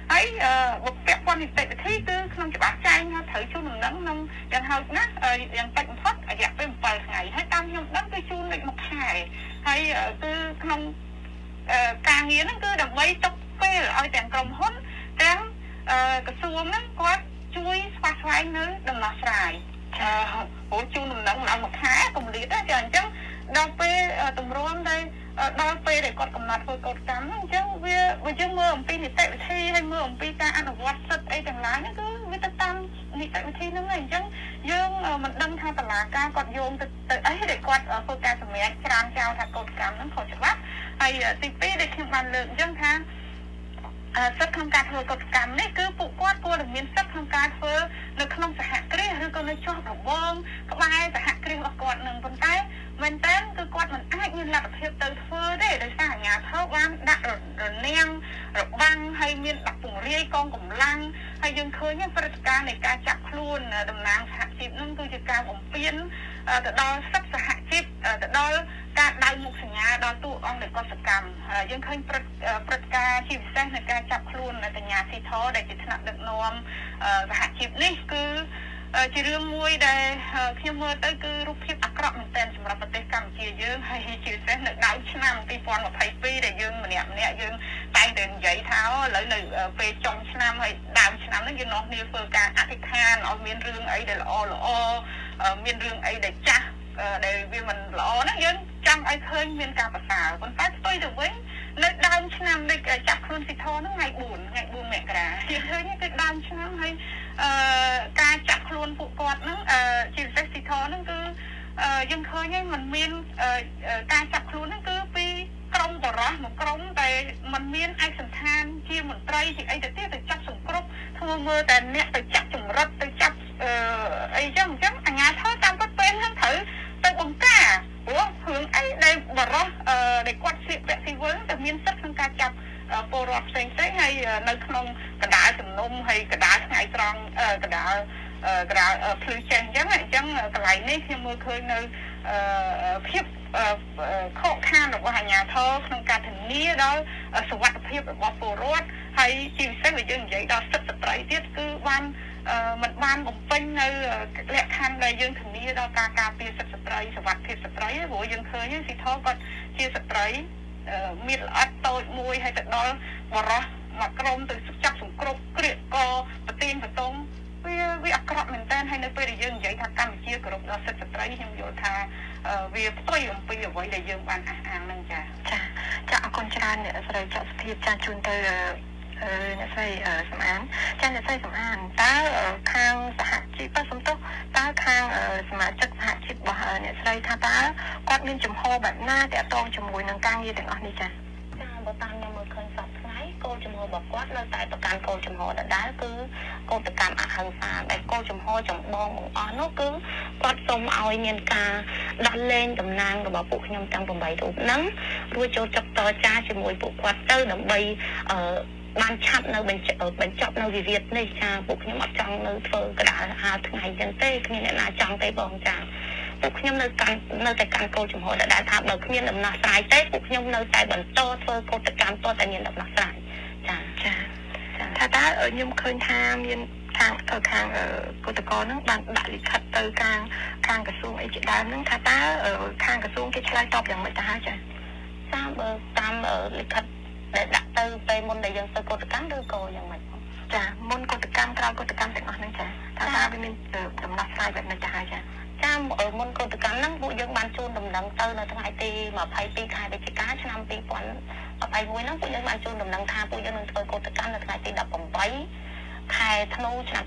ហើយបុព្វព័ន្ធនីតិវិធីគឺក្នុងច្បាប់ចែងថាត្រូវជូនដំណឹងនឹងយ៉ាងហោចណាស់យ៉ាងតិចបំផុតរយៈពេល7ថ្ងៃហើយតាមខ្ញុំដឹងគឺជូនលេខ1ខែហើយគឺក្នុងការងារហ្នឹងគឺដើម្បីទុកពេលឲ្យទាំងក្រុមហ៊ុនទាំងក្រសួងហ្នឹងគាត់ជួយស្វាស្វែងនៅដំណោះស្រាយព្រោះជូនដំណឹងដល់1ខែកុំលៀតទេអញ្ចឹងដល់ពេលតម្រាំដែលដល់ពេលដែលគាត់កំណត់ធ្វើកោតកម្មហ្នឹងអញ្ចឹងវាយើងមើលអំពីនីតិវិធីហើយមើលអំពីការអនុវត្តសិទ្ធិអីទាំងឡាយហ្នឹងគឺវាទៅតាមនីតិវិធីហ្នឹងហើយអញ្ចឹងយើងមិនដឹងថាតុលាការគាត់យោងទៅអីដែលគាត់ធ្វើការសម្រេចច្រានចោលថាកោតកម្មហ្នឹងខុសច្បាប់ហើយទី2ដែលខ្ញុំបានលើកអញ្ចឹងថាសិទ្ធិក្នុងការធ្វើកោតកម្មនេះគឺពួកគាត់គួរតែមានសិទ្ធិក្នុងការធ្វើនៅក្នុងសហគ្រាសឬក៏នៅជាប់រវងក្បែរសហគ្រាសរបស់គាត់នឹងប៉ុន្តែមែនតើគឺគាត់មិនអាចមានលទ្ធភាពទៅធ្វើទេដោយសារអាជ្ញាធរបានដាក់រនាំងរបាំងហើយមានដាក់ពង្រាយកងកម្លាំងហើយយើងឃើញព្រឹត្តិការណ៍នៃការចាប់ខ្លួនតំណាងសហជីពនឹងគឺជាការបំពានទៅដល់សិទ្ធិសហជីពទៅដល់ការដៅមុខសញ្ញាដល់តួអង្គនៃកសកម្មយើងឃើញព្រឹត្តិការណ៍ជាពិសេសនៃការចាប់ខ្លួនតញ្ញាស៊ីធរដែលជាថ្នាក់ដឹកនាំសហជីពនេះគឺជារឿងមួយដែលខ្ញុំមើលទៅគឺរូបភាពអាក្រក់មែនទែនសម្រាប់ប្រទេសកម្ពុជាយើងហើយជាពិសេសនៅដើមឆ្នាំ2022ដែលយើងម្នាក់យើងតែងតែនិយាយថាឥឡូវនៅពេលចុងឆ្នាំហើយដើមឆ្នាំហ្នឹងយើងនាំគ្នាធ្វើការអធិដ្ឋានឲ្យមានរឿងអីដែលល្អមានរឿងអីដែលចាស់ដែលវាមិនល្អហ្នឹងយើងចង់ឲ្យឃើញមានការប្រសើរប៉ុន្តែផ្ទុយទៅវិញនៅដើមឆ្នាំនេះចាប់ខ្លួនស៊ីធហ្នឹងថ្ងៃ4មករាយើងឃើញគឺដើមឆ្នាំហើយការចាប់ខ្លួនពួកគាត់ហ្នឹងជាពិសេសស៊ីធហ្នឹងគឺយើងឃើញហើយมันមានការចាប់ខ្លួនហ្នឹងគឺពីក្រុមបរិះមួយក្រុមតែมันមានឯកសណ្ឋានជាមន្ត្រីជាអីទៅទៀតទៅចាប់សង្គ្រប់ធ្វើមើលតែអ្នកទៅចាប់ចម្រិតទៅចាប់អីចឹងអាជ្ញាធរតាមពិតពេលហ្នឹងត្រូវទៅបង្ការព្រោះរឿងអីដែលបរិះដែលគាត់ស្លៀកពាក់ស៊ីវិលតែមានសិទ្ធិក្នុងការចាប់ពលរដ្ឋផ្សេងហើយនៅក្នុងកណ្ដាលជំនុំហើយកណ្ដាលថ្ងៃត្រង់កណ្ដាលភ្លឺចេះអញ្ចឹងកន្លែងនេះខ្ញុំមើលឃើញនៅភាពខកខានរបស់អាជ្ញាធរក្នុងការធានាដល់សុវត្ថិភាពរបស់ពលរដ្ឋហើយជាពិសេសយើងនិយាយដល់សិទ្ធិស្ត្រីទៀតគឺបានមិនបានបំពេញនៅលក្ខខណ្ឌដែលយើងធានាដល់ការការពារសិទ្ធិស្ត្រីសុវត្ថិភាពស្ត្រីព្រោះយើងឃើញស៊ីធគាត់ជាស្ត្រីមានល្អិតតូចមួយហើយទៅដល់បរោះមកក្រុមទៅចាប់សង្គ្រប់គ្រាកកប្រទៀនបតុងវាអាក្រក់មែនតើហើយនៅពេលដែលយើងនិយាយថាកម្ពុជាគោរពដល់សិទ្ធិស្ត្រីខ្ញុំយល់ថាវាផ្ទុយអំពីអ្វីដែលយើងបានអះអាងហ្នឹងចាអរគុណច្រើនអ្នកស្រីចាក់សុភាពចាជូនទៅអ្នកស្រីសំអានចាអ្នកស្រីសំអានតើខាងសហជីពសំទោសតើខាងសមាជិកសហជីពរបស់អ្នកស្រីថាតើគាត់មានចំហបែបណាទាក់ទងជាមួយនឹងការងារទាំងអស់នេះចាបើតាមខ្ញុំមើលឃើញសពថ្ងៃគោលចំហរបស់គាត់នៅតែប្រកាន់គោលចំហដដែលគឺកោតកម្មអហិង្សាដែលគោលចំហចម្បងបង្អស់នោះគឺគាត់សូមឲ្យមានការដោះលែងតំណាងរបស់ពួកខ្ញុំទាំង8រូបហ្នឹងរួចចូលចុះតចាជាមួយពួកគាត់ទៅដើម្បីបានឆាប់នៅបញ្ចប់នៅវិវាទនេះចាពួកខ្ញុំអត់ចង់នៅធ្វើកដាលហាលថ្ងៃចឹងទេគ្មានអ្នកណាចង់ទេបងចាពួកខ្ញុំនៅតែកាន់គោលចំហដដែលថាបើគ្មានដំណោះស្រាយទេពួកខ្ញុំនៅតែបន្តធ្វើកោតកម្មតតែមានដំណោះស្រាយចាថាតើខ្ញុំឃើញថាមានខាងគឧតកោហ្នឹងបានដាក់លិខិតទៅខាងក្រសួងអីជាដើមហ្នឹងថាតើខាងក្រសួងគេឆ្លើយតបយ៉ាងម៉េចទៅហើយចាបើតាមលិខិតដែលដាក់ទៅពេលមុនដែលយើងធ្វើកោតកម្មឬក៏យ៉ាងម៉េចចាមុនកោតកម្មក្រោយកោតកម្មទាំងអស់ហ្នឹងចាថាតើវាមានដំណោះស្រាយបែបម៉េចទៅហើយចាមុនកោតកម្មហ្នឹងពួកយើងបានជូនដំណឹងទៅនៅថ្ងៃទី22ខែវិច្ឆិកាឆ្នាំ2021ហ្នឹងពួកយើងបានជូនដំណឹងថាពួកយើងនឹងធ្វើកោតកម្មនៅថ្ងៃទី18ខែធ្នូឆ្នាំ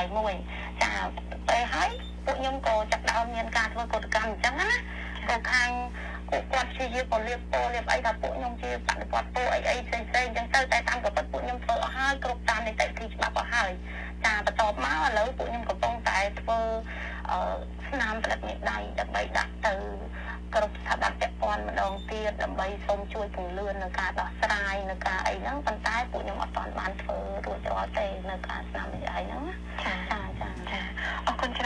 2021ចាពេលហើយពួកខ្ញុំក៏ចាប់ដើមមានការធ្វើកោតកម្មអញ្ចឹងណាក៏ខាងគាត់ជាយាពលៀបអីថាពួកខ្ញុំជាបដិបត្តិពោអីផ្សេងអញ្ចឹងទៅតែតាមក៏ពិតពួកខ្ញុំធ្វើអស់ហើយគ្រប់តាមនីតិវិធីច្បាប់អស់ហើយចាបន្ទាប់មកឥឡូវពួកខ្ញុំកំពុងតែធ្វើស្នាមផលិតមេដៃដើម្បីដាក់ទៅគ្រប់ស្ថាប័នពាក់ព័ន្ធម្ដងទៀតដើម្បីសូមជួយពង្លឿននៅការដោះស្រាយនៅការអីហ្នឹងប៉ុន្តែពួកខ្ញុំអត់ទាន់បានធ្វើរួចរាល់ទេនៅការស្នាមមេដៃហ្នឹងចាអរគុណច្រើន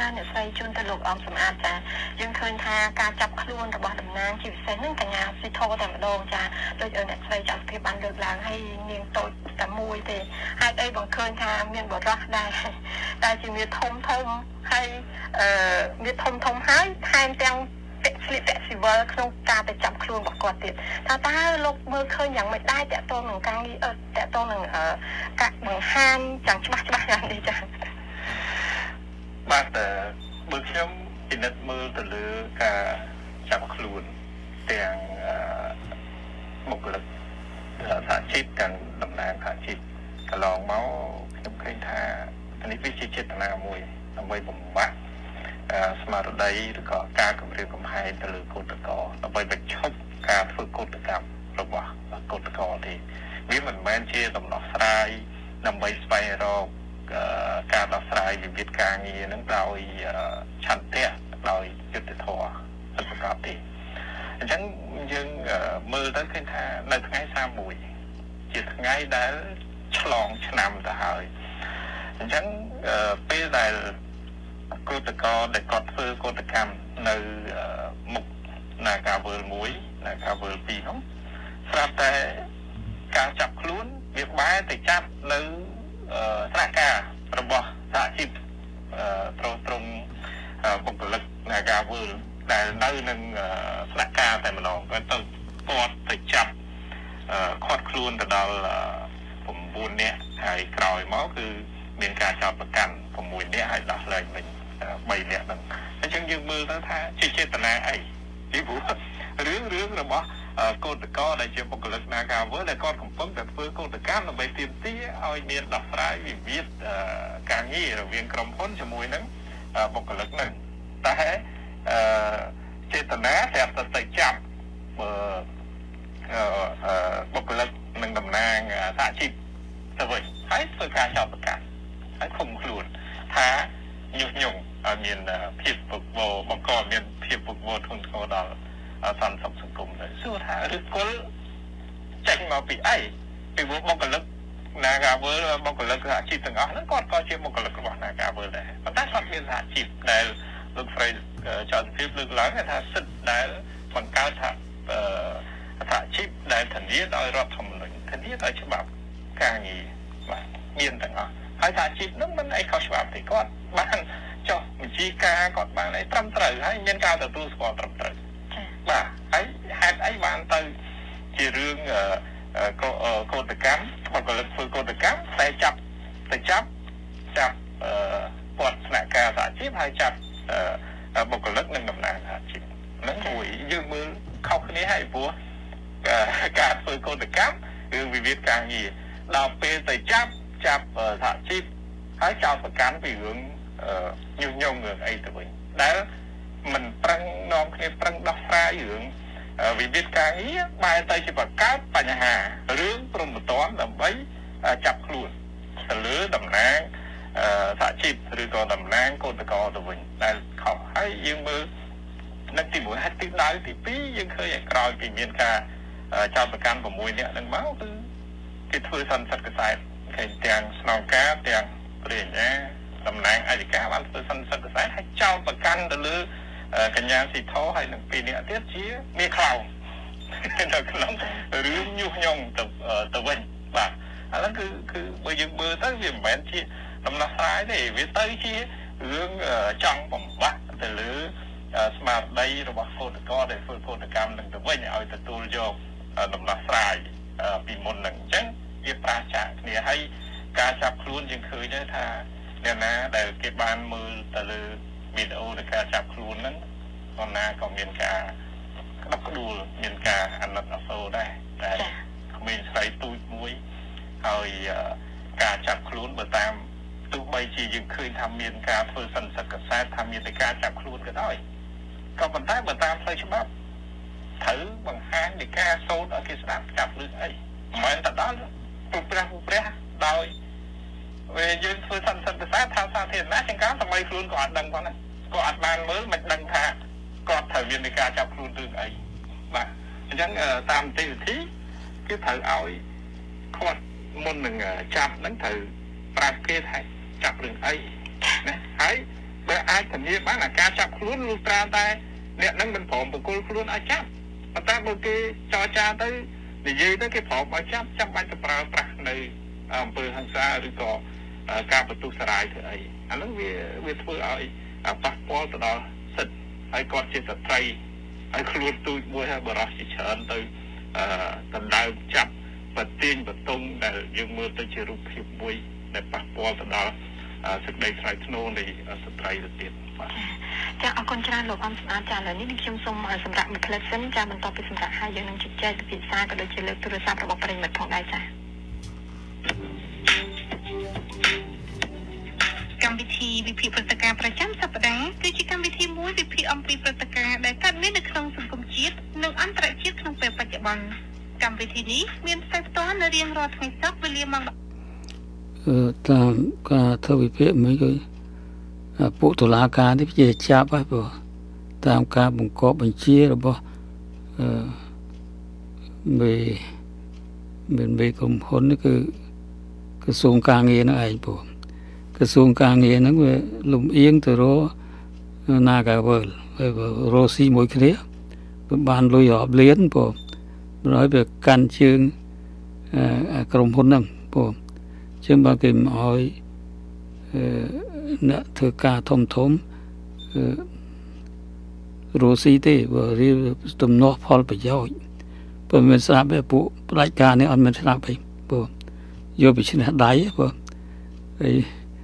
អ្នកស្រីជួនទៅលោកអំសម្អាតចាយើងឃើញថាការចាប់ខ្លួនរបស់តំណាងជាពិសេសនឹងកញ្ញាស៊ីធោតែម្ដងចាដូចអ្នកស្រីចាស់ភាពបានលើកឡើងហើយនាងតូចតែមួយទេហេតុអីបងឃើញថាមានបរិះដែលជាមានធំហើយមានធំហើយថែមទាំងស្លៀកពាក់ស៊ីវិលក្នុងការទៅចាប់ខ្លួនរបស់គាត់ទៀតថាតើលោកមើលឃើញយ៉ាងម៉េចដែរតើតើនឹងការងារតើតើនឹងការបង្ហាញយ៉ាងច្បាស់យ៉ាងនេះចាបាទបើខ្ញុំពិនិត្យមើលទៅលើការចាប់ខ្លួនទាំងបុគ្គលិកសហជីពទាំងតំណាងសហជីពកន្លងមកខ្ញុំឃើញថានេះវាជាចេតនាមួយដើម្បីបំផាត់ស្មារតីឬក៏ការគម្រាមកំហែងទៅលើកូតកោដើម្បីបញ្ឈប់ការធ្វើកូតកម្មរបស់កូតកោទេវាមិនមែនជាដំណោះស្រាយដើម្បីស្វែងរកការដោះស្រាយវិវាទការងារនឹងដោយឆន្ទៈដោយយុត្តិធម៌ពិតប្រាកដទេអញ្ចឹងយើងមើលទៅឃើញថានៅថ្ងៃ31ជាថ្ងៃដែលឆ្លងឆ្នាំទៅហើយអញ្ចឹងពេលដែលកូតកោដែលគាត់ធ្វើកូតកម្មនៅមុខនាការវើល1នាការវើល2នោះស្រាប់តែការចាប់ខ្លួនវាបែរទៅចាប់នៅស្នាក់ការរបស់សហជីពត្រង់បុគ្គលិកនាការវើលដែលនៅនឹងស្នាក់ការតែម្ដងគាត់ទៅចាប់ខាត់ខ្លួនទៅដល់9នាក់ហើយក្រោយមកគឺមានការចោទប្រកាន់6នាក់ហើយដោះលែងវិញ3នាក់ហ្នឹងអញ្ចឹងយើងមើលទៅថាជាចេតនាអីពីព្រោះរឿងរបស់កូតកោដែលជាបុគ្គលិកនាការវើដែលគាត់កំពុងតែធ្វើកូតកម្មដើម្បីទាមទារឲ្យមានដោះស្រាយវិវាទការងាររវាងក្រុមហ៊ុនជាមួយនឹងបុគ្គលិកហ្នឹងតែចេតនាស្រាប់តែទៅចាប់បុគ្គលិកនឹងតំណាងសហជីពទៅវិញហើយធ្វើការចោទប្រកាន់ហើយឃុំខ្លួនថាញុះញង់ឲ្យមានភាពពុកវោបង្កមានភាពពុកវោធ្ងន់ធ្ងរដល់សន្តិសុខសង្គមទៅសួរថាឬគល់ចេញមកពីអីពីបុគ្គលិកនាការវើបុគ្គលិកសហជីពទាំងអស់ហ្នឹងគាត់ក៏ជាបុគ្គលិករបស់នាការវើដែរប៉ុន្តែគាត់មានសហជីពដែលលោកស្រីចៅសុភាពលើកឡើងថាសិទ្ធិដែលបង្កើតថាសហជីពដែលធានាដោយរដ្ឋធម្មនុញ្ញធានាដោយច្បាប់ការងារបាទមានទាំងអស់ហើយសហជីពហ្នឹងមិនអីខុសច្បាប់ទេគាត់បានចុះបញ្ជីការគាត់បានអីត្រឹមត្រូវហើយមានការទទួលស្គាល់ត្រឹមត្រូវបាទហើយហេតុអីបានទៅជារឿងកោតកម្មបុគ្គលិកធ្វើកោតកម្មតែចាប់គាត់ស្នាក់ការសហជីពហើយចាប់បុគ្គលិកនិងតំណាងសហជីពហ្នឹងមួយយើងមើលខុសគ្នាហើយព្រោះការធ្វើកោតកម្មរឿងវិវាទការងារដល់ពេលទៅចាប់សហជីពហើយចោទប្រកាន់ពីរឿងញុះញង់រឿងអីទៅវិញដែលមិនប្រឹងនាំគ្នាប្រឹងដោះស្រាយរឿងវិវាទការងារបែរទៅជាបង្កើតបញ្ហារឿងព្រំប្រទានដើម្បីចាប់ខ្លួនទៅលើតំណាងសហជីពឬក៏តំណាងកូតកោទៅវិញដែលខុសហើយយើងមើលនៅទី1ហេតុទីដៅទី2យើងឃើញឲ្យក្រោយពីមានការចោទប្រកាន់6នាក់ហ្នឹងមកគឺគេធ្វើសន្និសីទកសែតឃើញទាំងស្នងការទាំងព្រះអាជ្ញាតំណាងអធិការបានធ្វើសន្និសីទកសែតហើយចោទប្រកាន់ទៅលើកញ្ញាស៊ីធោហើយនឹង2នាក់ទៀតជាមេខ្លោងនៅក្នុងរឿងញុះញង់ទៅវិញបាទឥឡូវគឺបើយើងមើលទៅវាមិនមែនជាដំណោះស្រាយទេវាទៅជារឿងចង់បំបាក់ទៅលើស្មារតីរបស់កោតក្រដែលធ្វើកោតកម្មនឹងទៅវិញឲ្យទទួលយកដំណោះស្រាយពីមុននឹងអញ្ចឹងវាប្រាចាកគ្នាហើយការចាប់ខ្លួនយើងឃើញថាអ្នកណាដែលគេបានមើលទៅលើវីដេអូនៃការចាប់ខ្លួនហ្នឹងក៏ណាក៏មានការក្តាប់ក្ដួលមានការអាណិតអាសូរដែរតែក្មេងស្រីទូចមួយហើយការចាប់ខ្លួនបើតាមទោះបីជាយើងឃើញថាមានការធ្វើសន្និសីទកសែតថាមានតែការចាប់ខ្លួនក៏ដោយក៏ប៉ុន្តែបើតាមផ្លូវច្បាប់ត្រូវបង្ហាញពីការសូត្រឲ្យគេស្ដាប់ចាប់រឿងអីមិនមែនតែដល់ព្រះដោយពេលយើងធ្វើសន្និសីទកសែតថាសាធារណៈជាងការសម័យខ្លួនក៏អត់ដឹងផងដែរក៏អត់បានមើលមិនដឹងថាគាត់ត្រូវមានការចាប់ខ្លួនរឿងអីបាទអញ្ចឹងតាមនីតិវិធីគឺត្រូវឲ្យគាត់មុននឹងចាប់ហ្នឹងត្រូវប្រាប់គេថាចាប់រឿងអីណាហើយបវាអាចធានាបានការចាប់ខ្លួនលុះត្រាតែអ្នកនឹងមិនព្រមបកគលខ្លួនឲ្យចាប់ប៉ុន្តែបើគេចរចាទៅនិយាយទៅគេព្រមឲ្យចាប់ចាំបាច់ទៅប្រើប្រាស់នៅអំពើហិង្សាឬក៏ការបន្ទុះសារាយធ្វើអីអានោះវាធ្វើឲ្យប៉ះពាល់ទៅដល់សិទ្ធិហើយគាត់ជាស្ត្រីហើយខ្លួនទូចមួយហើយបរិសុទ្ធជាច្រើនទៅដណ្ដើមចាប់ប្រទាញបន្ទងដែលយើងមើលទៅជារូបភាពមួយដែលប៉ះពាល់ទៅដល់សេចក្តីថ្លៃថ្នូរនៃស្ត្រីទៅទៀតបាទចាអរគុណច្រើនលោកអំសម្បត្តិចាឥឡូវនេះខ្ញុំសូមសម្រាប់មួយផ្លេតសិនចាបន្តពីសម្រាប់ហើយយើងនឹងជជែកពិភាក្សាក៏ដូចជាលើកទូរស័ព្ទរបស់ប្រិយមិត្តផងដែរចាកម្មវិធីវិភាគព្រឹត្តិការណ៍ប្រចាំសប្តាហ៍គឺជាកម្មវិធីមួយវិភាគអំពីព្រឹត្តិការណ៍ដែលកើតមាននៅក្នុងសង្គមជាតិនិងអន្តរជាតិក្នុងពេលបច្ចុប្បន្នកម្មវិធីនេះមានផ្សាយផ្ទាល់នៅរៀងរាល់ថ្ងៃសុក្រវេលាម៉ោងតាមការធ្វើវិភាគមិនគឺពួកតុលាការនេះជាចាប់ហើយព្រោះតាមការបង្គាប់បញ្ជារបស់មេក្រុមហ៊ុននេះគឺក្រសួងការងារនឹងឯងព្រោះក្រសួងការងារហ្នឹងវាលំអៀងទៅរកណាកាវើលហើយរកស៊ីមួយគ្នាបានលុយរាប់លានព្រោះហើយវាកាន់ជើងក្រុមហ៊ុនហ្នឹងព្រោះជាងបើគេមិនឲ្យអ្នកធ្វើការធំរកស៊ីទេបើរៀបទំនាស់ផលប្រយោជន៍ព្រោះមិនស្រាប់ទេពួកផ្ដាច់ការនេះអត់មានស្រាប់ទេព្រោះយកពីឈ្នះដៃព្រោះហើយ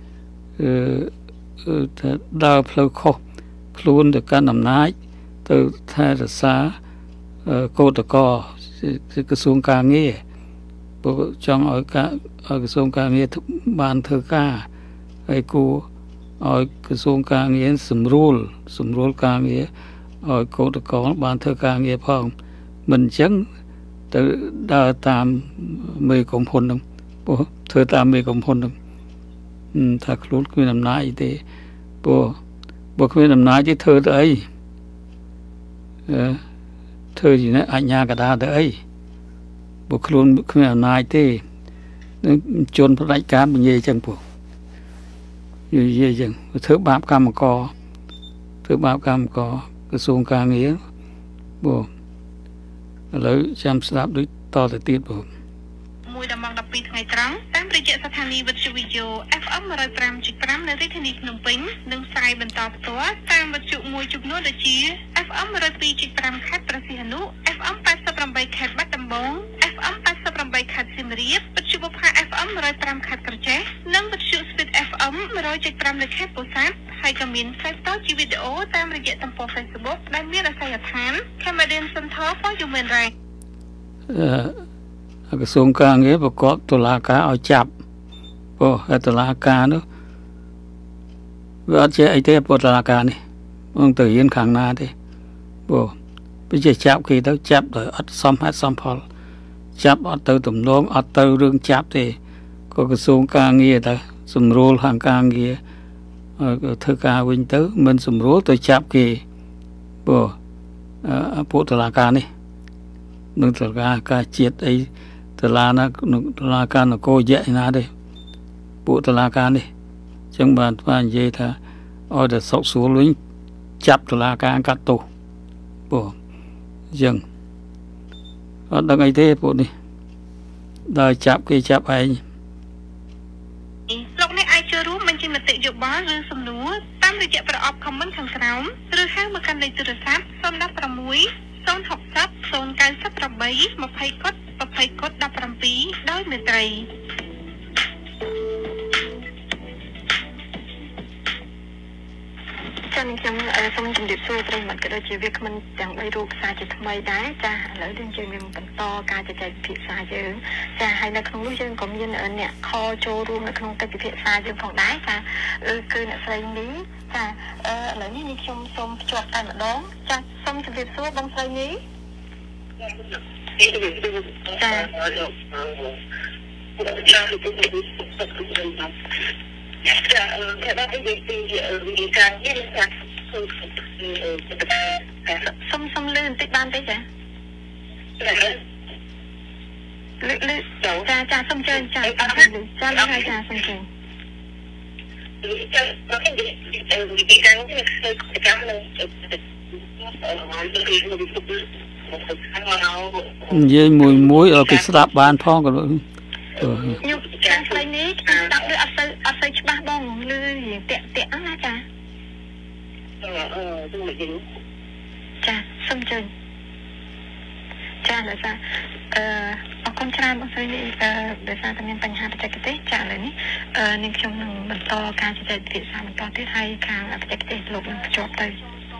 ថាដើរផ្លូវខុសខ្លួនទៅកាន់អំណាចទៅថែរក្សាកោតក្រក្រសួងការងារព្រោះចង់ឲ្យក្រសួងការងារបានធ្វើការហើយគួរឲ្យក្រសួងការងារសម្រួលការងារឲ្យកោតក្របានធ្វើការងារផងមិនអញ្ចឹងទៅដើរតាមមេក្រុមហ៊ុនហ្នឹងព្រោះធ្វើតាមមេក្រុមហ៊ុនហ្នឹងថាខ្លួនគ្មានអំណាចទេព្រោះគ្មានអំណាចទេធ្វើទៅអីធ្វើជាអ្នកអញ្ញាកតាទៅអីព្រោះខ្លួនគ្មានអំណាចទេនឹងជន់ផ្ដាច់ការនិយាយអញ្ចឹងព្រោះនិយាយអញ្ចឹងធ្វើបាបកម្មករក្រសួងការងារព្រោះឥឡូវចាំស្ដាប់ដូចតទៅទៀតព្រោះ 1ដល់ម៉ោង12ថ្ងៃត្រង់តាមរយៈស្ថានីយ៍វិទ្យុវីដេអូ FM 105.5 នៅរាជធានីភ្នំពេញនិងផ្សាយបន្តផ្ទាល់តាមវិទ្យុមួយចំនួនដូចជា FM 102.5 ខេត្តព្រះសីហនុ FM 88 ខេត្តបាត់ដំបង FM 88 ខេត្តសៀមរាបវិទ្យុបុប្ផា FM 105 ខេត្តក្រចេះនិងវិទ្យុស្វីត FM 100.5 នៅខេត្តពោធិ៍សាត់ហើយក៏មានផ្សាយផ្ទាល់ជាវីដេអូតាមរយៈទំព័រ Facebook ដែលមានអាសយដ្ឋាន Canadian Center for Human Rights ក្រសួងការងារប្រកបតុលាការឲ្យចាប់ព្រោះតុលាការនោះវាអត់ចេះអីទេតុលាការនេះមិនទៅរៀនខាងណាទេព្រោះវាចេះចាប់គេទៅចាប់ដោយអត់សមហេតុសមផលចាប់អត់ទៅទំនងអត់ទៅរឿងចាប់ទេក៏ក្រសួងការងារទៅសម្រួលខាងការងារធ្វើការវិញទៅមិនសម្រួលទៅចាប់គេព្រោះពួកតុលាការនេះនឹងតុលាការជាតិអីតុលាការនគរយៈឯណាទេពួកតុលាការនេះចឹងបាននិយាយថាឲ្យតែសុកស្រួលវិញចាប់តុលាការកាត់ទោសព្រោះចឹងអត់ដឹងអីទេពួកនេះដល់ចាប់គេចាប់ឯងលោកអ្នកអាចចូលរួមបញ្ចេញមតិយោបល់ឬសំណួរតាមរយៈប្រអប់ comment ខាងក្រោមឬហៅមកកាន់លេខទូរស័ព្ទ016 060 098 20 កុដ17ដោយមេត្រីចា៎ខ្ញុំសូមជម្រាបសួរប្រិយមិត្តក៏ដូចជាវាគ្មិនទាំង3រូបសារជាថ្មីដែរចា៎ឥឡូវយើងមានបន្តការជជែកពិភាក្សាយើងចា៎ហើយនៅក្នុងនោះយើងក៏មានអ្នកខលចូលរួមនៅក្នុងកិច្ចពិភាក្សាយើងផងដែរចា៎គឺអ្នកស្រីនេះចា៎ឥឡូវនេះខ្ញុំសូមភ្ជាប់តែម្ដងចា៎សូមជម្រាបសួរបងស្រីនេះចាសុំលឿនបន្តិចបានទេចាលឺចាសុំជើញចាហើយចាសុំជើញ vậy mùi ở cái sạp bàn phong của nhưng trong play này đọc được ở xây ba bông lưới tẹt na cha cha xong chơi cha là sao con trai bác sĩ để sao taមានបញ្ហាបច្ចេកទេសចាឥឡូវនេះនាងខ្ញុំនឹងបន្តការជជែកពិភាក្សាបន្តទៀតហើយខាងបច្ចេកទេសលោកនឹងបញ្ចប់ទៅ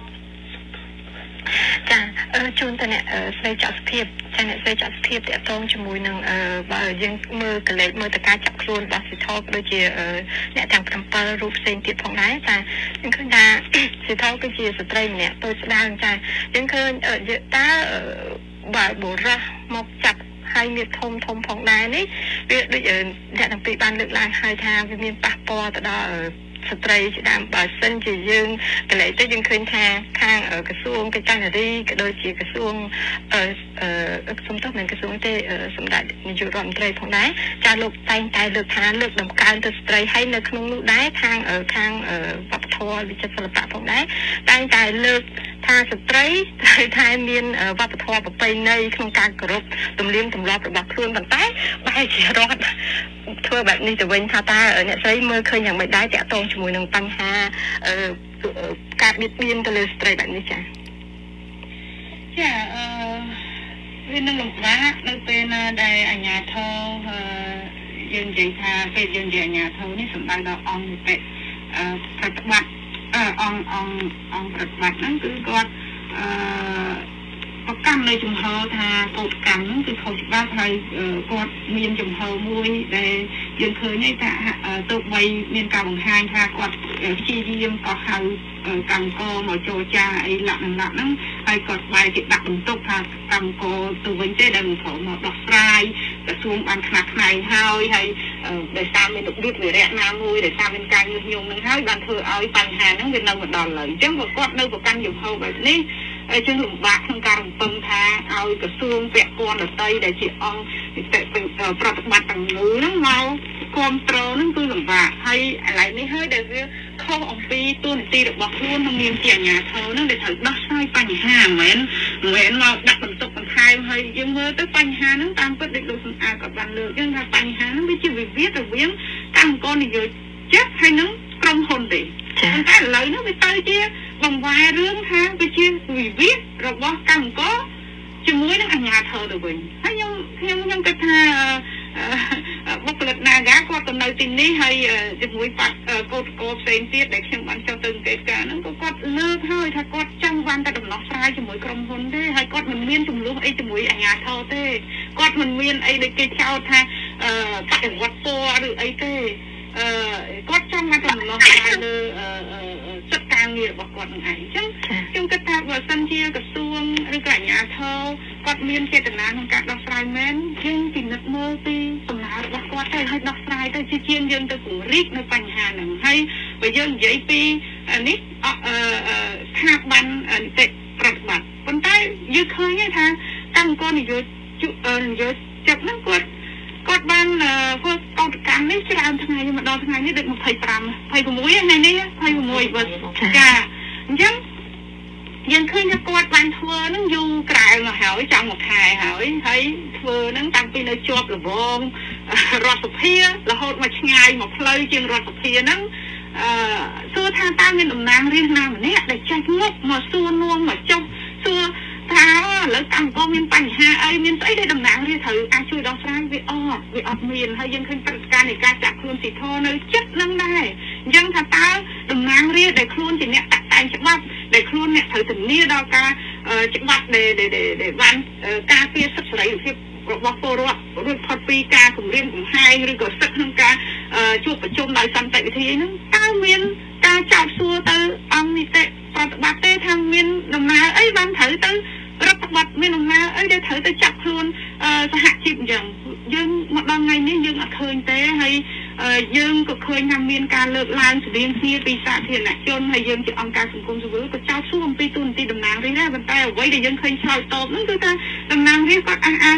ចាជូនតអ្នកស្រីចាក់សុភាពចាអ្នកស្រីចាក់សុភាពតកតងជាមួយនឹងបើយើងមើលកលេសមើលតការចាប់ខ្លួនរបស់សិទ្ធិដូចជាអ្នកទាំង7រូបផ្សេងទៀតផងដែរចាយើងឃើញថាសិទ្ធិគឺជាស្ត្រីម្នាក់តូចស្ដើងចាយើងឃើញតើបើបុរសមកចាប់ហើយមានធំផងដែរនេះវាដូចអ្នកទាំងពីរបានលើកឡើងហើយថាវាមានប៉ះពាល់ទៅដល់ស្ត្រីជាដើមបើសិនជាយើងកន្លែងទៅយើងឃើញថាខាងក្រសួងកិច្ចការនារីក៏ដូចជាក្រសួងសំទោសមិនក្រសួងទេសម្ដេចនាយករដ្ឋមន្ត្រីផងដែរចាលោកតែងតែលើកថាលើកដំកើងទៅស្ត្រីហើយនៅក្នុងនោះដែរខាងវប្បធម៌វិចិត្រសិល្បៈផងដែរតែងតែលើកថាស្ត្រីត្រូវតែមានវប្បធម៌ប្រពៃណីក្នុងការគោរពទំនៀមទម្លាប់របស់ខ្លួនប៉ុន្តែបែរជារដ្ឋធ្វើបែបនេះទៅវិញថាតើអ្នកស្រីមើលឃើញយ៉ាងម៉េចដែរតាក់ទងជាមួយនឹងបញ្ហាការបៀតបៀនទៅលើស្ត្រីបែបនេះចា៎ចាវានឹងលំបាកនៅពេលណាដែលអាជ្ញាធរយើងនិយាយថាពេលយើងនិយាយអាជ្ញាធរនេះសំដៅដល់អង្គនីតិប្រតិបត្តិអង្គប្រតិបត្តិហ្នឹងគឺគាត់ប្រកាន់នៅចំហថាកោតកម្មហ្នឹងគឺខុសច្បាប់ហើយគាត់មានចំហមួយដែលយើងឃើញថាទោះបីមានការបង្ហាញថាគាត់ព្យាយាមក៏ហៅកម្មករមកចូលចាអីលក្ខណៈហ្នឹងហើយគាត់បែរជាដាក់បន្ទុកថាកម្មករទៅវិញទេដែលមិនត្រូវមកដោះស្រាយក្រសួងបានខ្នះខ្នែងហើយដោយសារមានរបៀបវិរៈណាមួយដោយសារមានការញុះញង់ហ្នឹងហើយបានធ្វើឲ្យបញ្ហាហ្នឹងវានៅមកដល់ឡើយអញ្ចឹងបើគាត់នៅប្រកាន់ចំហបែបនេះជាលំបាកក្នុងការរំពឹងថាឲ្យក្រសួងពាក់ព័ន្ធដទៃដែលជាអង្គនីតិប្រតិបត្តិទាំងមូលហ្នឹងមកគ្រប់គ្រងហ្នឹងគឺលំបាកហើយឥឡូវនេះហើយដែលវាខុសអំពីទូនាទីរបស់ខ្លួនក្នុងនាមជាអាជ្ញាធរហ្នឹងដែលត្រូវដោះស្រាយបញ្ហាមិនមែនមកដាក់បន្ទុកបន្ថែមហើយយើងមើលទៅបញ្ហាហ្នឹងតាមពិតដូចលោកសំអាតក៏បានលើកយើងថាបញ្ហាហ្នឹងវាជាវិវាទរវាងកម្មករនយោជិតហើយនឹងក្រុមហ៊ុនទេតែឥឡូវនេះវាទៅជាបង្វែររឿងថាវាជាវិវាទរបស់កម្មករជាមួយនឹងអាជ្ញាធរទៅវិញហើយខ្ញុំគិតថាបុគ្គលិក Naga គាត់ទៅនៅទីនេះហើយជាមួយកោតកោផ្សេងទៀតដែលខ្ញុំបានចុះទៅអង្កេតការហ្នឹងក៏គាត់លើកហើយថាគាត់ចង់បានតែដំណោះស្រាយជាមួយក្រុមហ៊ុនទេហើយគាត់មិនមានចំនួនអីជាមួយអាជ្ញាធរទេគាត់មិនមានអីដូចគេចោទថាបដិវត្តពណ៌ឬអីទេគាត់ចង់មកដំណោះស្រាយលើសិទ្ធិការងាររបស់គាត់នឹងឯងអញ្ចឹងខ្ញុំគិតថាបើសិនជាក្រសួងឬក៏អាជ្ញាធរគាត់មានចេតនាក្នុងការដោះស្រាយមែនយើងពិនិត្យមើលពីសំណើរបស់គាត់ទៅហើយដោះស្រាយទៅជាជាងយើងទៅពង្រីកនៅបញ្ហាហ្នឹងហើយបើយើងនិយាយពីនេះស្ថាប័ននីតិប្រតិបត្តិប៉ុន្តែយើងឃើញថាកម្មករនយោជិតហ្នឹងគាត់បានធ្វើកោតកម្មនេះច្រើនថ្ងៃមកដល់ថ្ងៃនេះដូច25 26ថ្ងៃនេះ26បើចាអញ្ចឹងយើងឃើញថាគាត់បានធ្វើហ្នឹងយូរក្រៅមកហើយចង់1ខែហើយធ្វើហ្នឹងតាំងពីនៅជាប់លវងរដ្ឋសភារហូតមកឆ្ងាយមកផ្លូវជាងរដ្ឋសភាហ្នឹងសួរថាតើមានតំណាងរាស្ត្រណាម្នាក់ដែលចេះងប់មកសួរនាំមកចុះសួរថាឥឡូវកម្មករមានបញ្ហាអីមានស្អីដែលតំណាងរាស្ត្រត្រូវអាចជួយដោះស្រាយវាអត់មានហើយយើងឃើញព្រឹត្តិការណ៍នៃការចាក់ខ្លួនស៊ីធនៅចិត្តហ្នឹងដែរអញ្ចឹងថាតើតំណាងរាស្ត្រដែលខ្លួនជាអ្នកតាក់តែងច្បាប់ដែលខ្លួនអ្នកត្រូវធានាដល់ការច្បាប់ដែលបានការពារសិទ្ធិសេរីភាពរបស់ពលរដ្ឋរួចផុតពីការគំរាមកំហែងឬក៏សិទ្ធិក្នុងការជួបប្រជុំដោយសន្តិវិធីហ្នឹងតើមានការចោទសួរទៅអង្គនីតិប្រតិបត្តិទេថាមានដំណើរអីបានត្រូវទៅរដ្ឋបတ်មានដំណើរអីដែលត្រូវទៅចាប់ខ្លួនសហជីពអញ្ចឹងយើងមកដល់ថ្ងៃនេះយើងអត់ឃើញទេហើយយើងក៏ឃើញថាមានការលើកឡើងស្តីងគ្នាពីសាធារណជនហើយយើងជាអង្គការសង្គមស៊ីវិលក៏ចោទសួរអំពីទូនាទីតំណាងរាស្ត្រដែរប៉ុន្តែអ្វីដែលយើងឃើញឆ្លើយតបនោះគឺថាតំណាងរាស្ត្រគាត់អះអាងថា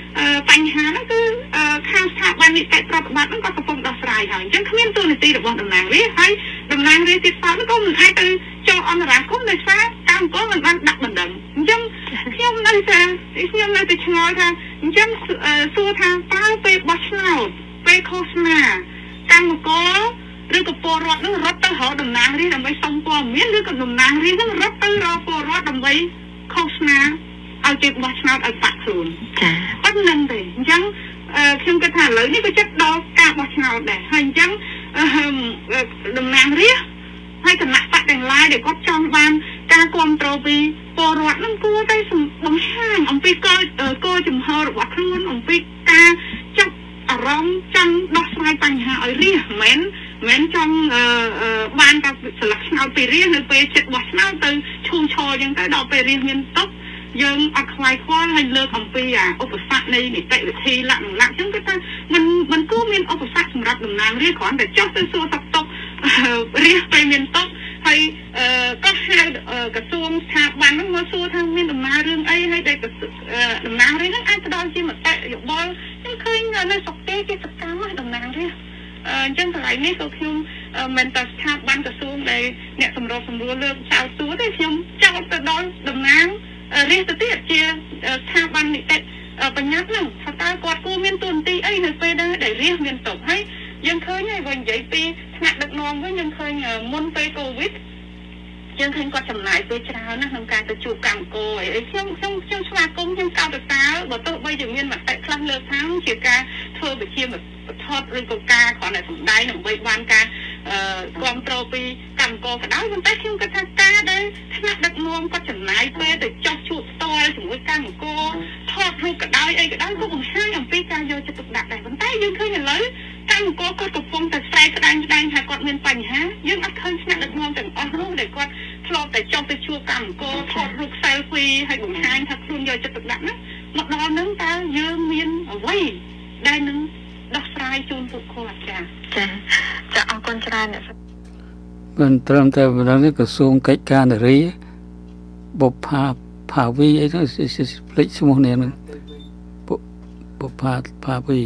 បញ្ហាហ្នឹងគឺខាងស្ថាប័ននីតិប្រតិបត្តិហ្នឹងក៏កំពុងដោះស្រាយហើយអញ្ចឹងគ្មានទូនាទីរបស់តំណាងរាស្ត្រហើយតំណាងរាស្ត្រទៀតសោតក៏មិនអាចទៅចូលអន្តរាគមន៍ដោយសារកម្មករមិនបានដាក់បណ្ដឹងអញ្ចឹងខ្ញុំនៅតែឆ្ងល់ថាអញ្ចឹងសួរថាតើពេលបោះឆ្នោតពេលឃោសនាកម្មករឬក៏ពលរដ្ឋនឹងរត់ទៅរកតំណាងរាស្ត្រដើម្បីសុំព័ត៌មានឬក៏តំណាងរាស្ត្រនឹងរត់ទៅរកពលរដ្ឋដើម្បីឃោសនាឲ្យគេបោះឆ្នោតឲ្យបាក់ខ្លួនចាប៉ុណ្្នឹងទេអញ្ចឹងខ្ញុំគិតថាឥឡូវនេះក៏ចិត្តដល់ការបោះឆ្នោតដែរហើយអញ្ចឹងតំណាងរាស្ត្រហើយគណៈបកទាំងឡាយដែលគាត់ចង់បានការគ្រប់គ្រងពីពលរដ្ឋនឹងគួរតែបង្ហាញអំពីគោលចំហរបស់ខ្លួនអំពីការចាប់អារម្មណ៍ចង់ដោះស្រាយបញ្ហាឲ្យរាស្ត្រមិនមែនចង់បានការស្លឹកឆ្នោតពីរាស្ត្រនៅពេលចិត្តបោះឆ្នោតទៅឈូឆរអញ្ចឹងទៅដល់ពេលរាស្ត្រមានទុកយើងអត់ខ្វាយខ្វល់ហើយលើកអំពីឧបសគ្គនៃនីតិវិធីលក្ខណៈអញ្ចឹងគឺថាมันគួរមានឧបសគ្គសម្រាប់តំណាងរាស្ត្រគ្រាន់តែចុះទៅសួរសុខទុក្ខរាស្ត្រពេលមានទុកហើយក៏ហៅក្រសួងស្ថាប័នហ្នឹងមកសួរថាមានដំណើររឿងអីហើយដែលតំណាងរាស្ត្រហ្នឹងអាចផ្ដល់ជាមតិយោបល់ខ្ញុំឃើញនៅស្រុកទេគេសកម្មតំណាងរាស្ត្រអញ្ចឹងកន្លែងនេះក៏ខ្ញុំមិនតែស្ថាប័នក្រសួងដែលអ្នកសម្របសម្រួលលើកចោលសួរទេខ្ញុំចោលទៅដល់តំណាងរាស្ត្រទៅទៀតជាស្ថាប័ននីតិបញ្ញត្តិហ្នឹងថាតើគាត់គួរមានទួនាទីអីនៅពេលដែលរាស្ត្រមានទុកហើយយើងឃើញហើយបើនិយាយពីថ្នាក់ដឹកនាំវិញយើងឃើញមុនពេលកូវីដយើងឃើញគាត់ចំណាយពេលច្រើនណាស់ក្នុងការទៅជួបកម្មករហើយខ្ញុំស្វាគមន៍ខ្ញុំកោតសរសើរបើទោះបីជាមានមតិខ្លះលើកថាជាការធ្វើវិជាបថតឬក៏ការគ្រាន់តែសម្ដែងដើម្បីបានការគ្រប់គ្រងពីកម្មករក៏ដោយប៉ុន្តែខ្ញុំគិតថាការដែលថ្នាក់ដឹកនាំគាត់ចំណាយពេលទៅចោះជួបផ្ទាល់ជាមួយកម្មករថតរូបក៏ដោយអីក៏ដោយក៏បង្ហាញអំពីការយកចិត្តទុកដាក់ដែរប៉ុន្តែយើងឃើញឥឡូវកម្មករគាត់កំពុងតែស្រែកស្ដាយថាគាត់មានបញ្ហាយើងអត់ឃើញថ្នាក់ដឹកនាំទាំងអស់នោះដែលគាត់ធ្លាប់តែចង់ទៅជួបកម្មករថតរូប selfie ហើយបង្ហាញថាខ្លួនយកចិត្តទុកដាក់ណាមកដល់នឹងតើយើងមានអ្វីដែលនឹងដោះស្រាយជូនពួកគាត់ចាអរគុណច្រើនអ្នកមិនត្រឹមតែប៉ុណ្ណឹងទេក្រសួងកិច្ចការនារីបុប្ផាវីអីហ្នឹងភ្លេចឈ្មោះនេះហ្នឹងបុប្ផាវី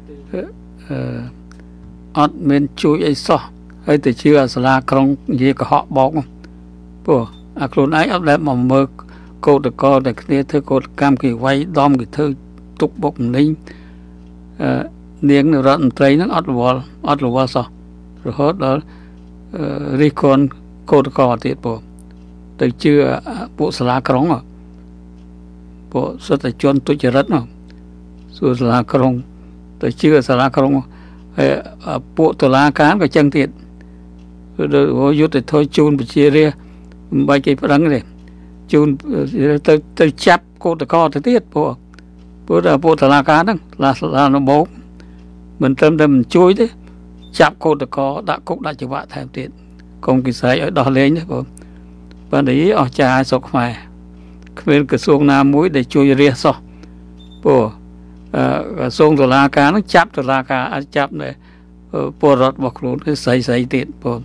អត់មានជួយអីសោះហើយទៅជឿអាសាលាក្រុងនិយាយកុហកបោកព្រោះអាខ្លួនឯងអត់ដែលមកមើលកោតកលតែគ្នាធ្វើកោតកម្មគេវាយដំគេធ្វើទុកបុកម្នេញនាងរដ្ឋមន្ត្រីហ្នឹងអត់រវល់សោះរហូតដល់រិះគន់កោតកលទៀតព្រោះទៅជឿពួកសាលាក្រុងពួកសិទ្ធិជនទុច្ចរិតសួរសាលាក្រុងទៅជឿសាលាក្រុងហើយពួកតុលាការក៏ចឹងទៀតយុទ្ធធម៌ជូនប្រជារាស្ត្រមិនបាច់គេប្រឹងទេជូនទៅចាប់កោតកលទៅទៀតព្រោះពួកតុលាការហ្នឹងឡានបោកមិនត្រឹមតែមិនជួយទេចាប់កោតកលដាក់គុកដាក់ច្បាប់ថែមទៀតកុំគេស្រែកឲ្យដោះលែងទេព្រោះបានតែអស់ចាស្រុកខ្មែរគ្មានក្រសួងណាមួយដែលជួយរាស្ត្រសោះព្រោះក្រសួងតុលាការហ្នឹងចាប់តុលាការអាចចាប់នៅពលរដ្ឋរបស់ខ្លួនគឺស្រីទៀតព្រោះ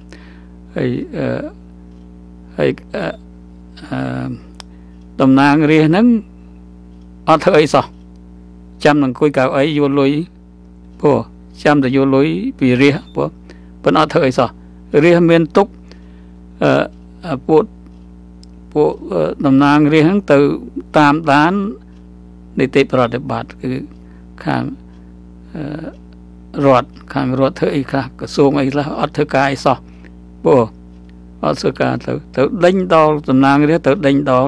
ហើយតំណាងរាស្ត្រហ្នឹងអត់ធ្វើអីសោះចាំនឹងអង្គុយកៅអីយកលុយព្រោះចាំតែយកលុយពីរាស្ត្រព្រោះប៉ុន្តែអត់ធ្វើអីសោះរាស្ត្រមានទុកពួកតំណាងរាស្ត្រហ្នឹងទៅតាមដាននីតិប្រតិបត្តិគឺខាងរដ្ឋធ្វើអីខ្លះក្រសួងអីខ្លះអត់ធ្វើការអីសោះព្រោះអត់ធ្វើការទៅដេញដល់តំណាងរាស្ត្រទៅដេញដល់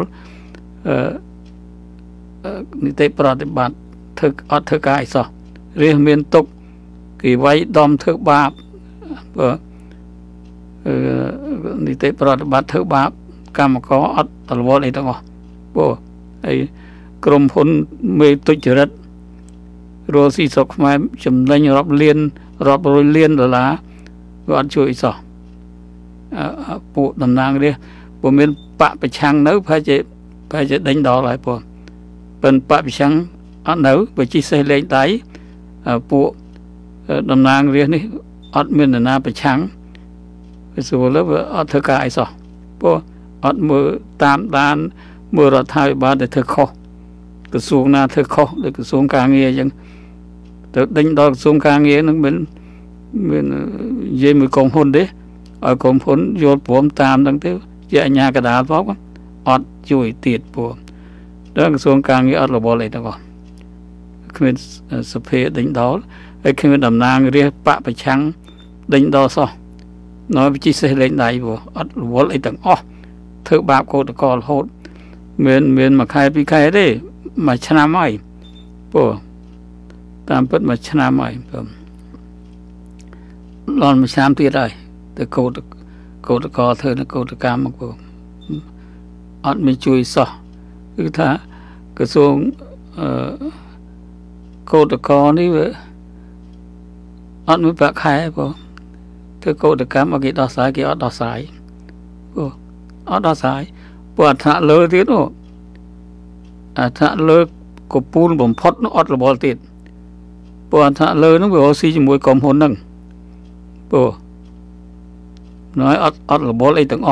នីតិប្រតិបត្តិអត់ធ្វើការអីសោះរាស្ត្រមានទុកគេវាយដំធ្វើបាបព្រោះនីតិប្រតិបត្តិធ្វើបាបកម្មករអត់តរវល់អីទាំងអស់ព្រោះហើយក្រុមហ៊ុនមេទុច្ចរិតរស់ស៊ីស្រុកខ្មែរចំណេញរាប់រយលានដុល្លារក៏អត់ជួយអីសោះពួកតំណាងរាស្ត្រព្រោះមានបកប្រឆាំងនៅប្រហែលជាដេញដល់ហើយព្រោះប៉ុន្តែបកប្រឆាំងអត់នៅបើជិះសេះលេងដៃពួកតំណាងរាស្ត្រនេះអត់មាននរណាប្រឆាំងវាស្រួលទៅអត់ធ្វើការអីសោះព្រោះអត់មើលតាមដានមើលរដ្ឋាភិបាលដែលធ្វើខុសក្រសួងណាធ្វើខុសដូចក្រសួងការងារអញ្ចឹងទៅដេញដល់ក្រសួងការងារនឹងមាននិយាយមួយកងហ៊ុនទេឲ្យកងហ៊ុនយល់ព្រមតាមហ្នឹងទៅជាអាជ្ញាកណ្ដាលផងអត់ជួយទៀតព្រោះដល់ក្រសួងការងារអត់របល់អីទាំងអស់គ្មានសភាដេញដល់ហើយគ្មានតំណាងរាស្ត្របកប្រឆាំងដេញដល់សោះnói với chị sẽ lên đây vừa vốn lấy tầng thử bạc cô được còn hốt miền mà khai bị khai đấy mà chana mày bữa tam bớt mà chana mày lon mà xem tiệt rồi từ cô được có thử nó cô được cam mà cô ăn mình chui sọ cứ thà cái xuống cô được có đi vậy ăn mới bạc khai côคือโกตกรรมเอากี่ดอกสายกี่อดดอกสายอดดอกสายปวดถ้าเลือติดโอ้ถ้าเลือก็ปูนบ่มพดnóอดระบอติดปวดถ้าเลือnóไปเอาซีจมวยกลมหนนึงปวดน้อยอดระบอไอ้ตึง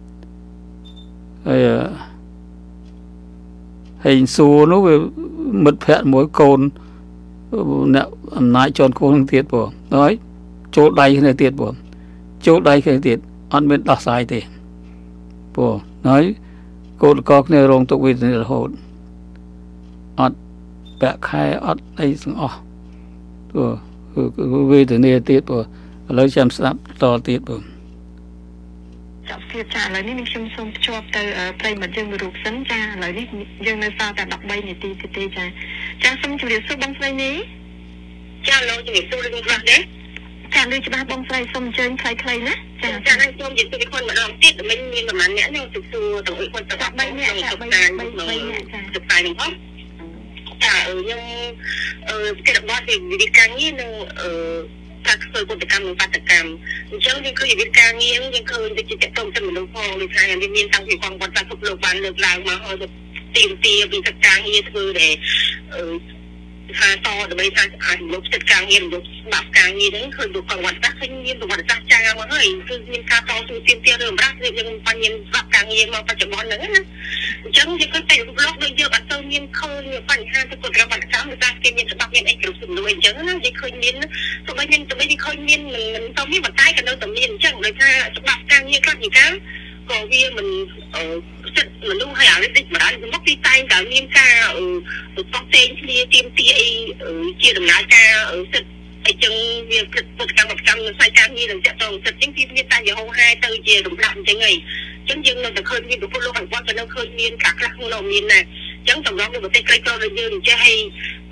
ให้สูnóไปมดแผลมวยโกนเนี่ยนายจอนโกนติดปวดน้อยchỗ đây cái này tiệt buồn chỗ đây cái tiệt ăn bên đỏ sai thì buồn nói cô có cái rong tụ viên này hồn ăn bẹ khai ăn đây xong buồn về từ này tiệt buồn lấy chăm sóc to tiệt buồn จับเสียจ่าเลยนี่มีชมชอบแต่ไปเหมือนยังมีรูปสัญญาเลยนี่ยังในซาแต่ดอกใบเนี่ยตีจ่าสมจุดสุบังไฟนี้จ่าเราจะมีสู้เรื่องรักเด้จ่าเลยจะมาบองไฟสมเจนใครๆนะจ่าให้ชมยินตัวคนมาลองติดแต่ไม่มีประมาณเนี้ยเนี่ยสู้ตรงอีกคนจะใบเนี่ยจ่าใบเนี่ยจะตายหนึ่งห้องจ่ายังกระบอกวิธีการนี้นึงถ้าเคยกฎกรรมหรือปฏิกรรมเช่นที่เคยวิธีการนี้ยังเคยจะตรงจะเหมือนหลวงพ่อหรือใครยังมีทางผิวความกดดันทุกโลกวันเลิกลางมาเขาจะตีวิธีการนี้คือเดทางต่อเดี๋ยวไปทางอ่านลบจัดการเงินลบแบบการเงินนั้นเคยดูประวัติศาสตร์เงินประวัติศาสตร์จ้างมาเฮ้ยคือมีการต่อสู้เตี้ยเริ่มรักยังปัญญาแบบการเงินมาปัจจุบันนั้นนะจังยังก็เป็นล็อกโดยเยอะแบบเติมเงินเคยปัญหาที่กฎระบาดซ้ำหรือการเงินฉบับเงินไอ้กลุ่มสุ่มด้วยจังนะยังเคยเงินตัวไม่เงินตัวไม่ได้เคยเงินมันต้องมีบัตรใต้กันเลยตัวเงินจังเลยถ้าฉบับการเงินก็อย่างนั้นก็วิ่งmình luôn hay ở đây mà đã mất đi tay cả nghiêm ca tóc tên kia tiêm tia chia đồng lá ca sệt ai chân việc một trăm sai trang như lần chợ sệt chính phim như ta giờ hôm 2 4 chia đồng làm thế này chân dương nó được khơi như được follow hàng quan cho nó khơi miên cả các nó miên này chân tổng đó được cái cho là dương cho hay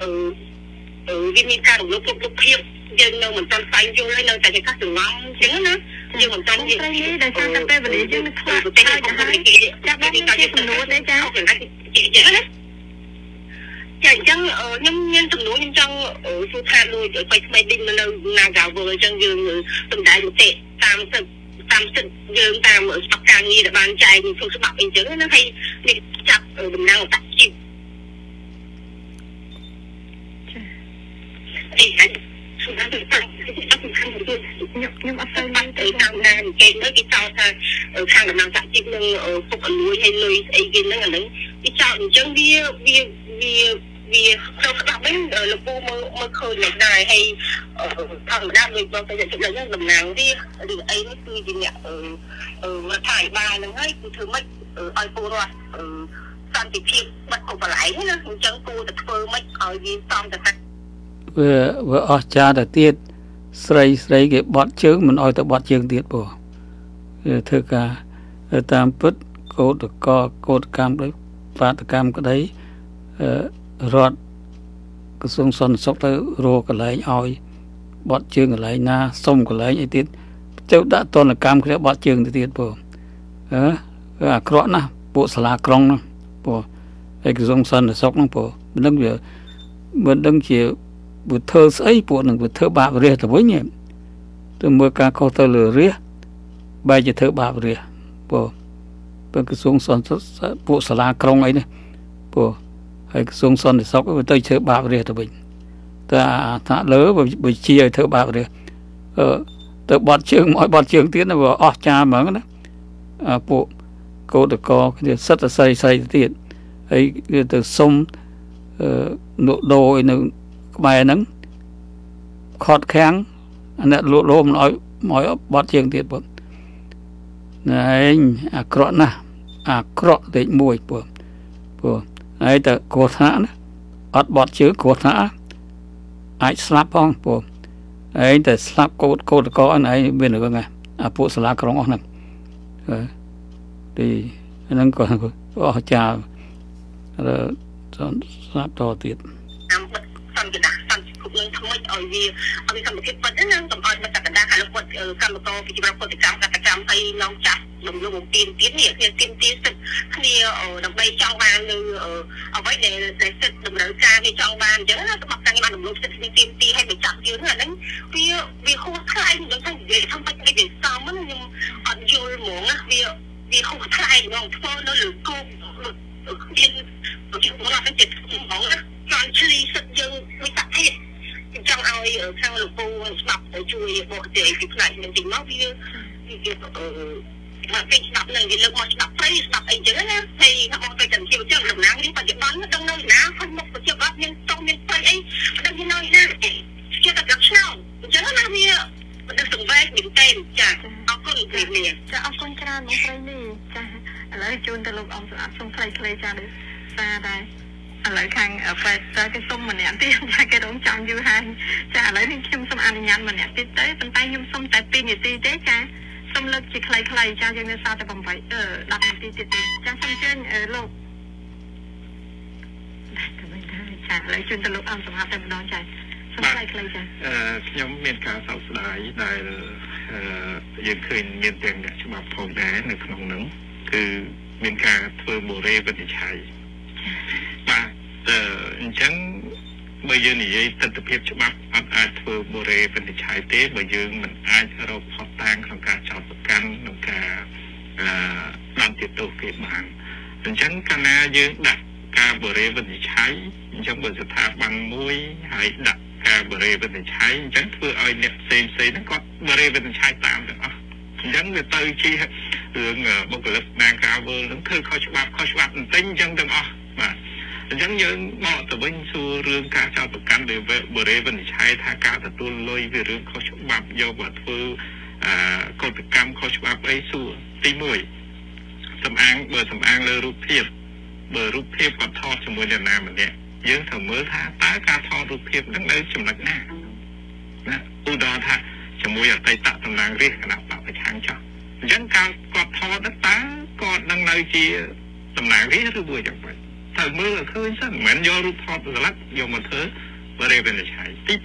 viên ca đồng lúc hiệp dân đâu mình chăm say vô lấy nơi tại vì các trường ngon chứ nữa nhưng mình chăm gì đây sao ta về để chứ nó thôi chắc bác cái phần núi đấy cha chạy chân nhân từng núi nhân chân ở su than luôn ở quay máy đinh là nào gạo vừa chân dương từng đại một tệ tam sực dương tam ở bắc càng nghi là bàn chạy nhưng không số bạc bình chứng nó hay nên chặt ở bình năng tắt chịu nhưng mà sao mang tới thằng này trên đó cái sao ta ở thằng làm sao chim nâng ở phục ở núi hay lười ấy kia nó là đấy cái sao chân vì sao các bạn ở là cô mơ khơi này này hay thằng đang người con phải chụp lấy làm nào đi ấy nó cứ gì nhỉ mà thải ba nó ấy thứ mấy ai cô rồi san thì phim bắt cô phải lại nữa chân cô thật phơ mấy ở gì xong thật vừa ở cha đã tiết sấy cái bọt trứng mình oi tới bọt trứng tiết bồ thưa cả tam put cô được co cô được cam đấy phát được cam cái đấy rót cái xương son sốc tới rô cái lấy oi bọt trứng cái lấy na sông cái lấy như tiết cháu đã toàn là cam cái bọt trứng tiết bồ cọ na bộ sả krong na bồ cái xương son sốc nó bồ mình đang chịu bữa thơ ấy bộ nằng bữa thơ bạc rìa thì với nhỉ từ mưa cá câu thơ lửa rìa bay chỉ thơ bạc rìa bộ bên cái xuống son bộ sả krong ấy này bộ hay xuống son để sóc cái tay thơ bạc rìa thì bình ta thả lỡ bởi chia thơ bạc rìa từ bọt trường mọi bọt trường tiến là vào cha mở đó bộ câu được co cái rất là say tiền ấy từ sông nụ đồ nụ bài nắng khọt kháng anh đã lụa lôm nói bọt chiêng tiệt bột này cọ na cọ để mùi bột ấy ta cột hả ọt bọt chữ cột hả ai slap phong bột ấy ta slap cột có anh ấy bên được nghe bộ slap cái đó này thì anh còn có chào rồi slap to tiệtនឹងធ្វើឲ្យវាកម្មភាពពិតហ្នឹងកុំឲ្យមកកណ្ដាលខាងលោកគាត់កម្មករពីប្រព័ន្ធកម្មកតកម្មអីឡងចាស់ដំណងទៀនទៀតនេះគ្នាទៀនទីសិទ្ធគ្នាដើម្បីចង់បាននៅអ្វីដែលសិទ្ធតម្រូវការវាចង់បានអញ្ចឹងណាក្បត់តាំងបានដំណងសិទ្ធទីទៀនទីឲ្យបញ្ចប់យើងហ្នឹងវាហួសថ្លៃមិនដឹងថានិយាយថាមិនអីវាសមខ្ញុំអត់យល់ហ្មងណាវាហួសថ្លៃហ្មងធ្វើនៅលើគោកទៀនជាមកដល់ចិត្តហ្មងណាចង់ឆ្លីសិទ្ធយើងមួយតាទៀតចង់ឲ្យខាងលោកពូស្ដាប់ជួយបកស្រាយពីផ្នែកនឹងទីមកវាមកពេកស្ដាប់នឹងវាលើកមកស្ដាប់ព្រៃស្ដាប់អីចឹងណាហើយថាមកទៅចាំជាចឹងតំណាងនេះបច្ចុប្បន្នដឹងនៅណាខាងមុខបច្ចុប្បន្នមានតុងមានព្រៃអីដឹងនៅណាជាតែដល់ឆ្នាំអញ្ចឹងណាវាមិនដឹងសង្វេគមានតែចាអរគុណគ្រូនេះចាអរគុណច្រើនមកព្រៃនេះចាឥឡូវជូនទៅលោកអង្គស្អាតសុំខ្លីៗចាដូចសារដែរឥឡូវខាងប៉ែតគេសុំម្នាក់ទៀតតែគេរងចាំយូរហើយចាឥឡូវនេះខ្ញុំសូមអនុញ្ញាតម្នាក់ទៀតទៅប៉ុន្តែខ្ញុំសូមតែ2នាទីទេចាសូមលើកជាខ្លីៗចាយើងនៅសារតែ10នាទីទៀតទេចាសូមអញ្ជើញលោកចាឥឡូវជូនទៅលោកអង្គសម្រាប់តែម្ដងចាសូមខ្លីៗចាខ្ញុំមានការសោកស្ដាយដែលយើងឃើញមានទាំងអ្នកច្បាប់ផងដែរនៅក្នុងនោះគឺមានការធ្វើបូរេវិនិច្ឆ័យបាទអញ្ចឹងបើយើងនិយាយទស្សនវិជ្ជាច្បាប់អត់អាចធ្វើបូរេវិនិច្ឆ័យទេបើយើងមិនអាចរកផុសតាងក្នុងការចោទប្រកាន់ក្នុងការបានទាទោសគេបានអញ្ចឹងកាលណាយើងដាក់ការបូរេវិនិច្ឆ័យអញ្ចឹងបើស្ថាប័នមួយហើយដាក់ការបូរេវិនិច្ឆ័យអញ្ចឹងធ្វើឲ្យអ្នកផ្សេងហ្នឹងគាត់បូរេវិនិច្ឆ័យតាមទាំងអស់អញ្ចឹងវាទៅជារឿងបុគ្គលិកណាការវើនឹងធ្វើខុសច្បាប់បន្តិចអញ្ចឹងទាំងអស់បាទអញ្ចឹងយើងបកទៅវិញសួររឿងការចោទប្រកាន់ដោយបរិវិនិច្ឆ័យថាការទទួលលុយវារឿងខុសច្បាប់យកមកធ្វើកុតកម្មខុសច្បាប់អីសួរទី1សំអាងលើរូបភាពបើរូបភាពគាត់ថតជាមួយអ្នកណាម្នាក់យើងត្រូវមើលថាតើការថតរូបភាពហ្នឹងនៅចំណុចណាណាឧទាហរណ៍ថាជាមួយអតីតតំណាងរាស្ត្រគណៈបកប្រឆាំងចុះអញ្ចឹងការគាត់ថតតើគាត់នឹងនៅជាតំណាងរាស្ត្រឬមួយយ៉ាងម៉េចត្រូវមើលឲ្យឃើញសិនមិនមែនយករូបថតស្លាកយកមកធ្វើបរិវិនិច្ឆ័យទី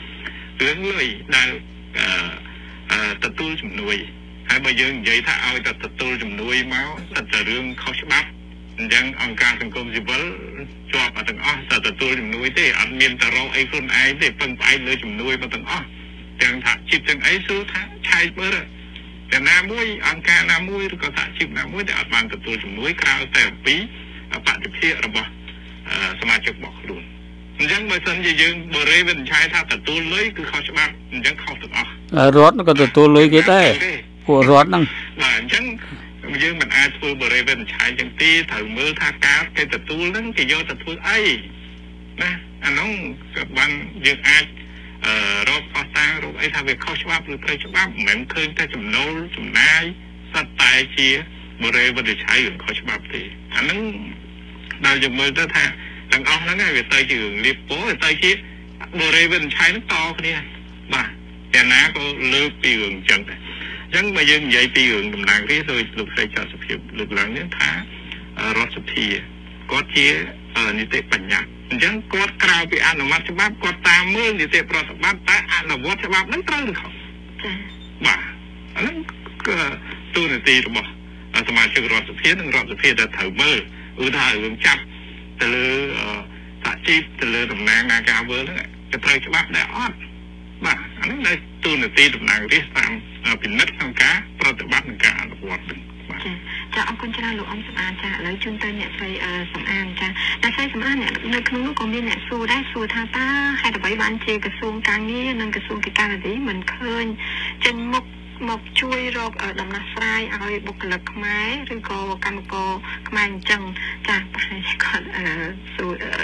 2រឿងលុយដែលទទួលជំនួយហើយបើយើងនិយាយថាឲ្យតែទទួលជំនួយមកតែរឿងខុសច្បាប់អញ្ចឹងអង្គការសង្គមស៊ីវិលជាប់ទាំងអស់តែទទួលជំនួយទេអត់មានតែរកអីខ្លួនឯងទេពឹងផ្អែកលើជំនួយមកទាំងអស់ទាំងថាជីពទាំងអីសួរថាឆែកមើលតែណាមួយអង្គការណាមួយឬក៏ថាជីពណាមួយដែលអត់បានទទួលជំនួយក្រៅតែអំពីបតិភិករបស់សមាជិករបស់ខ្លួនអញ្ចឹងបើសិនជាយើងបរិវិនិច្ឆ័យថាទទួលលុយគឺខុសច្បាប់អញ្ចឹងខុសទាំងអស់រដ្ឋក៏ទទួលលុយគេដែរពួករដ្ឋហ្នឹងបាទអញ្ចឹងយើងមិនអាចធ្វើបរិវិនិច្ឆ័យចឹងទេត្រូវមើលថាការគេទទួលហ្នឹងគេយកទៅធ្វើអីណាអានោះក៏បានយើងអាចរកផុសតាងរកអីថាវាខុសច្បាប់ឬត្រូវច្បាប់មិនមែនឃើញតែចំណូលចំណាយសត្វតែជាបរិវិនិច្ឆ័យរឿងខុសច្បាប់ទេអាហ្នឹងដល់យើងមើលទៅថាទាំងអស់ហ្នឹងវាទៅជារឿងលៀបពោទៅជាបរិវិនិច្ឆ័យហ្នឹងតគ្នាបាទតែណាក៏លើកពីរឿងចឹងដែរអញ្ចឹងបើយើងនិយាយពីរឿងតំណាងរាស្ត្រដោយលោកស្រីចៅសុភាពលើកឡើងនេះថារដ្ឋសភាគាត់ជានីតិបញ្ញត្តិអញ្ចឹងគាត់ក្រៅពីអនុម័តច្បាប់គាត់តាមមើលនីតិប្រតិបត្តិតែអនុវត្តច្បាប់ហ្នឹងត្រូវឬខុសបាទអាហ្នឹងគឺទូនាទីរបស់សមាជិករដ្ឋសភានិងរដ្ឋសភាដែលត្រូវមើលឧទាហរណ៍រឿងចាប់ទៅលើសហជីពទៅលើតំណាងនាការវើហ្នឹងគេត្រូវច្បាប់ដែរអត់បាទអាហ្នឹងនៅទូនាទីតំណាងរាស្ត្រតាមពិនិត្យក្នុងការប្រតិបត្តិនិងការអនុវត្តហ្នឹងបាទចាអរគុណច្រើនលោកអង្គសម្អាតចាឥឡូវជូនទៅអ្នកស្រីសំអានចាអ្នកស្រីសំអានអ្នកនៅក្នុងនោះក៏មានអ្នកសួរដែរសួរថាតើហេតុអ្វីបានជាក្រសួងការងារនិងក្រសួងកិច្ចការនារីមិនឃើញចេញមកជួយរកដំណោះស្រាយឲ្យបុគ្គលិកខ្មែរឬក៏កម្មករខ្មែរអញ្ចឹងចាប្រហែលគាត់សួរ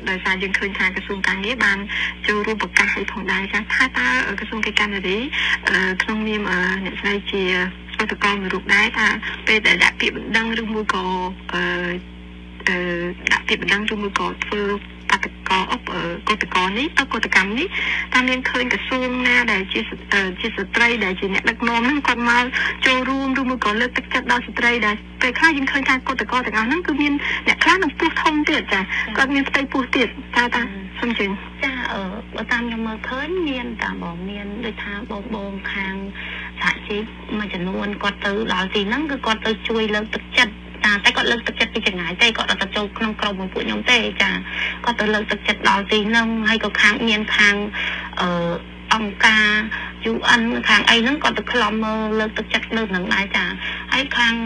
ដោយសារយើងឃើញថាក្រសួងការងារបានចូលរួមប្រកាសឲ្យផងដែរថាតើក្រសួងកិច្ចការនារីក្នុងនាមអ្នកស្រីជាឧបករណ៍មួយរូបដែរថាពេលដែលដាក់ពាក្យបណ្ដឹងឬមួយក៏ដាក់ពាក្យបណ្ដឹងឬមួយក៏ធ្វើកតកម្មនេះតាមមានឃើញក្រសួងណាដែលជាស្ត្រីដែលជាអ្នកដឹកនាំហ្នឹងគាត់មកចូលរួមឬមួយក៏លើកទឹកចិត្តដល់ស្ត្រីដែលពេលខ្លះយើងឃើញថាកតកម្មទាំងអស់ហ្នឹងគឺមានអ្នកខ្លះនឹងពោះធំទៀតចាគាត់មានផ្ទៃពោះទៀតតាសុំជឿចាបើតាមខ្ញុំមើលឃើញមានតាបងមានដូចថាបងខាងសហជីពមួយចំនួនគាត់ទៅដល់ទីហ្នឹងគឺគាត់ទៅជួយលើកទឹកចិត្តតែគាត់លើកទឹកចិត្តពីចម្ងាយទេគាត់អត់ទៅចូលក្នុងក្រុមមួយពួកខ្ញុំទេចាគាត់ទៅលើកទឹកចិត្តដល់ទីហ្នឹងហើយក៏មានខាងអង្គការ UN ខាងអីហ្នឹងគាត់ទៅខ្លំមើលលើកទឹកចិត្តលើហ្នឹងដែរចាហើយខាង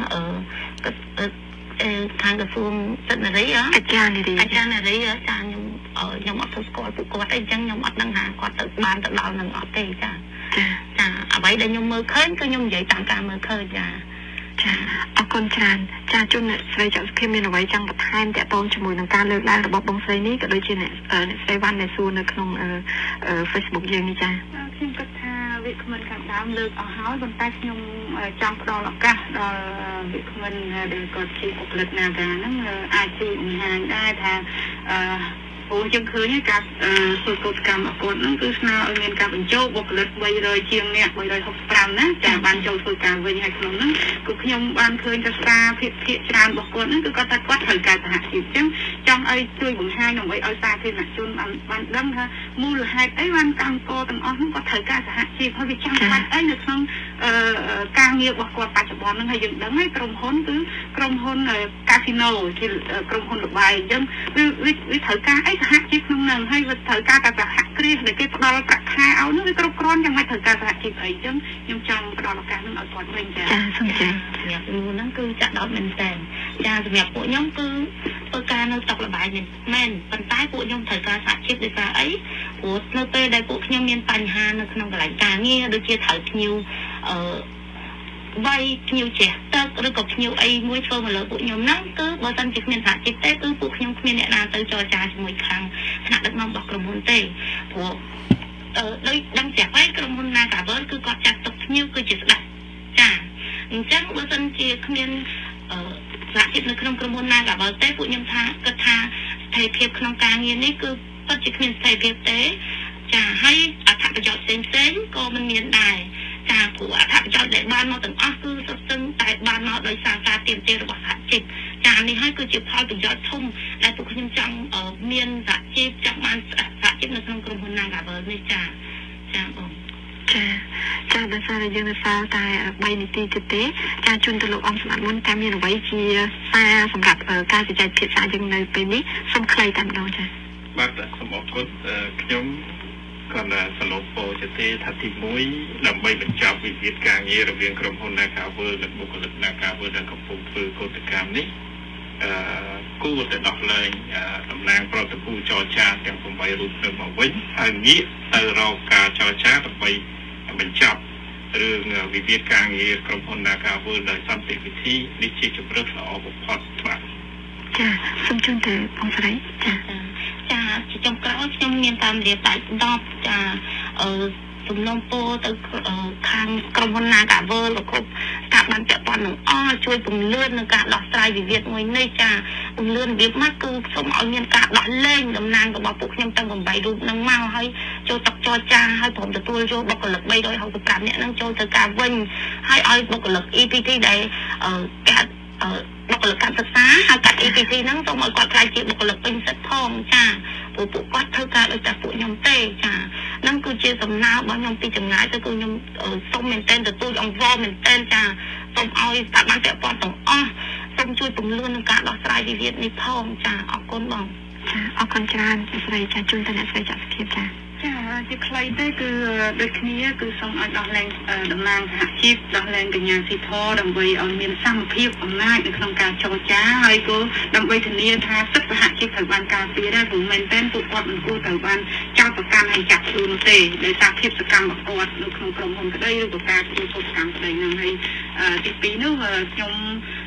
ក្រសួងសិទ្ធិនារីអាចារ្យនារីចាខ្ញុំអត់ទៅស្គាល់ពួកគាត់ទេអញ្ចឹងខ្ញុំអត់ដឹងថាគាត់ទៅបានទៅដល់នឹងអត់ទេចាអ្វីដែលខ្ញុំមើលឃើញគឺខ្ញុំនិយាយតាមការមើលឃើញចាអរគុណច្រើនចាជួនអ្នកស្រីចៅសុភាមានអ្វីចង់បន្ថែមតាក់ទងជាមួយនឹងការលើកឡើងរបស់បងស្រីនេះក៏ដូចជាអ្នកស្រីវ៉ាន់ដែលសួរនៅក្នុង Facebook យើងនេះចាខ្ញុំគិតថាវាគ្មិនខាងដើមលើកអស់ហើយប៉ុន្តែខ្ញុំចង់ផ្ដល់ឱកាសដល់វាគ្មិនដែលគាត់ជាបុគ្គលិកណាហ្នឹងអាចជួយបង្ហាញដែរថាព្រោះយើងឃើញការធ្វើកោតកម្មអពតហ្នឹងគឺស្នើឲ្យមានការបញ្ចូលបុគ្គលិក300ជាងអ្នក365ណាចាបានចូលធ្វើការវិញហើយក្នុងហ្នឹងគឺខ្ញុំបានឃើញថាសារភាគច្រើនរបស់គាត់ហ្នឹងគឺគាត់ថាគាត់ត្រូវការសហជីពអញ្ចឹងចង់ឲ្យជួយបង្ហាញដើម្បីឲ្យសាធារណជនបានដឹងថាមូលហេតុអីបានកម្មករទាំងអស់ហ្នឹងគាត់ត្រូវការសហជីពហើយវាចាំបាច់អីនៅក្នុងការងាររបស់គាត់បច្ចុប្បន្នហ្នឹងហើយយើងដឹងហើយក្រុមហ៊ុនគឺក្រុមហ៊ុនកាស៊ីណូជាក្រុមហ៊ុនលបាយអញ្ចឹងវាត្រូវការអីសហជីពក្នុងហ្នឹងហើយវាត្រូវការតែសហគ្រាសដែលគេផ្ដល់ប្រាក់ខែឲ្យនោះវាគ្រប់គ្រាន់យ៉ាងម៉េចត្រូវការសហជីពអីអញ្ចឹងខ្ញុំចង់ផ្ដល់ឱកាសហ្នឹងឲ្យគាត់វិញចាសូមចាសម្រាប់នោះហ្នឹងគឺចាក់ដោតមែនតើចាសម្រាប់ពួកខ្ញុំគឺធ្វើការនៅតុកលបាយមែនប៉ុន្តែពួកខ្ញុំត្រូវការសហជីពដោយសារអីព្រោះនៅពេលដែលពួកខ្ញុំមានបញ្ហានៅក្នុងកន្លែងការងារដូចជាត្រូវភ្ញៀវវាយភ្ញៀវចេះទឹកឬក៏ភ្ញៀវអីមួយធ្វើមកលើពួកខ្ញុំហ្នឹងគឺបើមិនជាគ្មានសហជីពទេគឺពួកខ្ញុំគ្មានអ្នកណាទៅចរចាជាមួយខាងថ្នាក់ដឹកនាំរបស់ក្រុមហ៊ុនទេព្រោះដោយដឹងចាស់ហើយក្រុមហ៊ុនណាកាវើគឺគាត់ចាត់ទុកភ្ញៀវគឺជាស្ដេចចាអញ្ចឹងបើមិនជាគ្មានសហជីពនៅក្នុងក្រុមហ៊ុនណាកាវើទេពួកខ្ញុំថាគិតថាស្ថិរភាពក្នុងការងារនេះគឺពិតជាគ្មានស្ថិរភាពទេចាហើយអត្ថប្រយោជន៍ផ្សេងក៏មិនមានដែរចាព្រោះអត្ថប្រយោជន៍ដែលបានមកទាំងអស់គឺសុទ្ធសឹងតែបានមកដោយសារការទាមទាររបស់សហជីពចានេះហើយគឺជាផលប្រយោជន៍ធំដែលពួកខ្ញុំចង់មានសហជីពចង់បានសហជីពនៅក្នុងក្រុមហ៊ុន Nagavel នេះចាបងចាដោយសារយើងនៅសល់តែ3នាទីទៀតទេចាជូនទៅលោកអង្គសម្បត្តិមុនតែមានអ្វីជាសារសម្រាប់ការជជែកភាសាយើងនៅពេលនេះសូមខ្លីតែម្ដងចាបាទសូមអរគុណខ្ញុំគាត់សរុបពោលទៅថាទី1ដើម្បីបញ្ចប់វិវាទការងាររវាងក្រុមហ៊ុន Nagavel និងបុគ្គលិក Nagavel ដែលកំពុងធ្វើកោតកម្មនេះគួរតែដោះលែងតំណាងប្រតិភូចរចាទាំង8រូបទៅមកវិញហើយងាកទៅរកការចរចាដើម្បីបញ្ចប់រឿងវិវាទការងារក្រុមហ៊ុន Nagavel ដោយសន្តិវិធីនេះជាជម្រើសល្អបំផុតបាទចាសូមជូនទៅបងស្រីចាជាចុងក្រោយខ្ញុំមានតាមរៀបដៃ10ចាសំណុំពរទៅខាងក្រុមហ៊ុន Nagavel លោកគ្រប់ស្ថាប័នពាក់ព័ន្ធនឹងអស់ជួយពង្រឹងនៅការដោះស្រាយវិវាទមួយនេះចាពង្រឹងរបៀបមកគឺសូមឲ្យមានការដោះលែងតំណាងរបស់ពួកខ្ញុំទាំង8រូបនឹងមកហើយចូលតុចរចាហើយព្រមទទួលយកបុគ្គលិក365នាក់នឹងចូលទៅការវិញហើយឲ្យបុគ្គលិក EPT ដែលគេបុគ្គលិកកម្មសិក្សាហើយកាត់ EPT ហ្នឹងសូមឲ្យគាត់ខ្លាចជាបុគ្គលិកពេញសិទ្ធិផងចាព្រោះពួកគាត់ធ្វើការដោយតែពួកខ្ញុំទេចាហ្នឹងគឺជាសំណើរបស់ខ្ញុំពីចម្ងាយទៅគឺខ្ញុំសូមមែនទែនទទួលអង្វរមែនទែនចាសូមឲ្យស្ថាប័នពាក់ព័ន្ធទាំងអស់សូមជួយពង្រឹងនឹងការដោះស្រាយវិវាទនេះផងចាអរគុណបងចាអរគុណច្រើនស្រីចាជូនទៅអ្នកស្រីចាក់សុភាពចាជាខ្លីទេគឺដូចគ្នាគឺសូមឲ្យដោះលែងតំណាងសហជីពដោះលែងកញ្ញាស៊ីធដើម្បីឲ្យមានសមភាពអំណាចនៅក្នុងការចរចាហើយក៏ដើម្បីធានាថាសិទ្ធិសហជីពត្រូវបានការពារដែរព្រោះមែនទែនពួកគាត់មិនគួរត្រូវបានចោទប្រកាន់ហើយចាប់ខ្លួនទេដោយសារភាពសកម្មរបស់គាត់នៅក្នុងក្រុមហ៊ុនក្តីឬក៏ការធ្វើកុសកម្មក្តីហ្នឹងហើយទី2នោះខ្ញុំ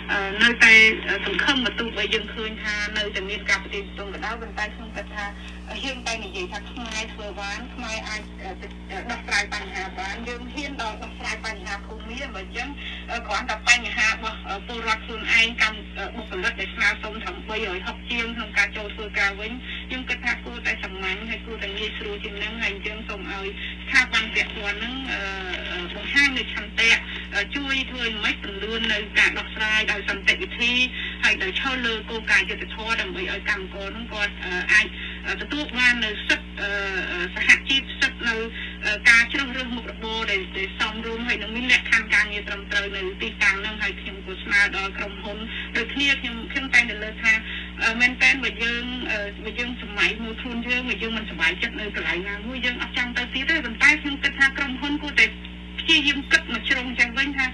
nơi tay sủng khâm mà tu bây giờ khơi ha nơi từ miền Cà Phê tung cái đó bên tay không thật ha hiện tay này gì thật mai thừa ván mai ai đọc lại bằng hà ván dương hiện đó đọc lại bằng hà không mía mà chẳng còn đọc bằng hà mà tu rắc phương ai cầm một phần đất để sao sông thầm bây giờ học chiêng không cả châu xưa cả với nhưng cái thác cô tại sầm mắn hay cô tại nghi sưu chừng năng hành chương sông ơi thác bằng vẹt hoàn năng một hai người chăm tẹt chui thôi mấy tuần luôn nơi cả đọc sai đòi sầm tẹt thi hay đòi cho lơ cô cài cho tự thua đầm bây ở cầm cô nó còn ai tự tụ van nơi sức hạt chip sức nơi cá trong rừng một bộ để xong rung hay nó mới lẹ khăn càng như trầm trời nơi tì càng nâng hay thêm của sma đó cầm hôn được kia thêm thêm tay để lơ tha men pen bây giờ sầm máy mua thun chưa bây giờ mình sầm máy chất nơi lại ngang bây giờ ở trong tay xí đấy bên tay thêm cái tha cầm hôn cô để chi hiếm cất mà trong trang với ha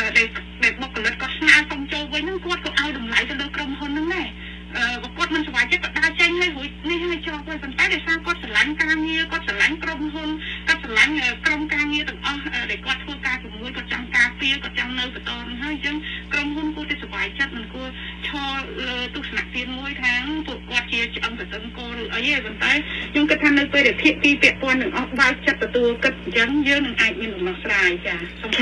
để một cái lượt có sma xong châu với nó quất có ao đừng lại cho đôi cầm hôn nữa này và quất mình sầm máy chất đa tranh hay hủi này hay cho với bên tay để sao quất sờ lánh càng nghe quất sờ lánh cầm hôn quất sờ lánh cầm càng nghe từng để quất thua ca cùng với quất trong cà phê quất trong nơi cái to hơi chứ cầm hôn cô để sầm máy chất mình cô cho tu sạch tiền mỗi tháng tụt quạt chia cho ông phải tấn cô ở dưới bên tay nhưng cái thằng nơi để thiết bị vẹt quan đừng bao chất từ từ cất trắng dưới đừng ai mình mặc xài chả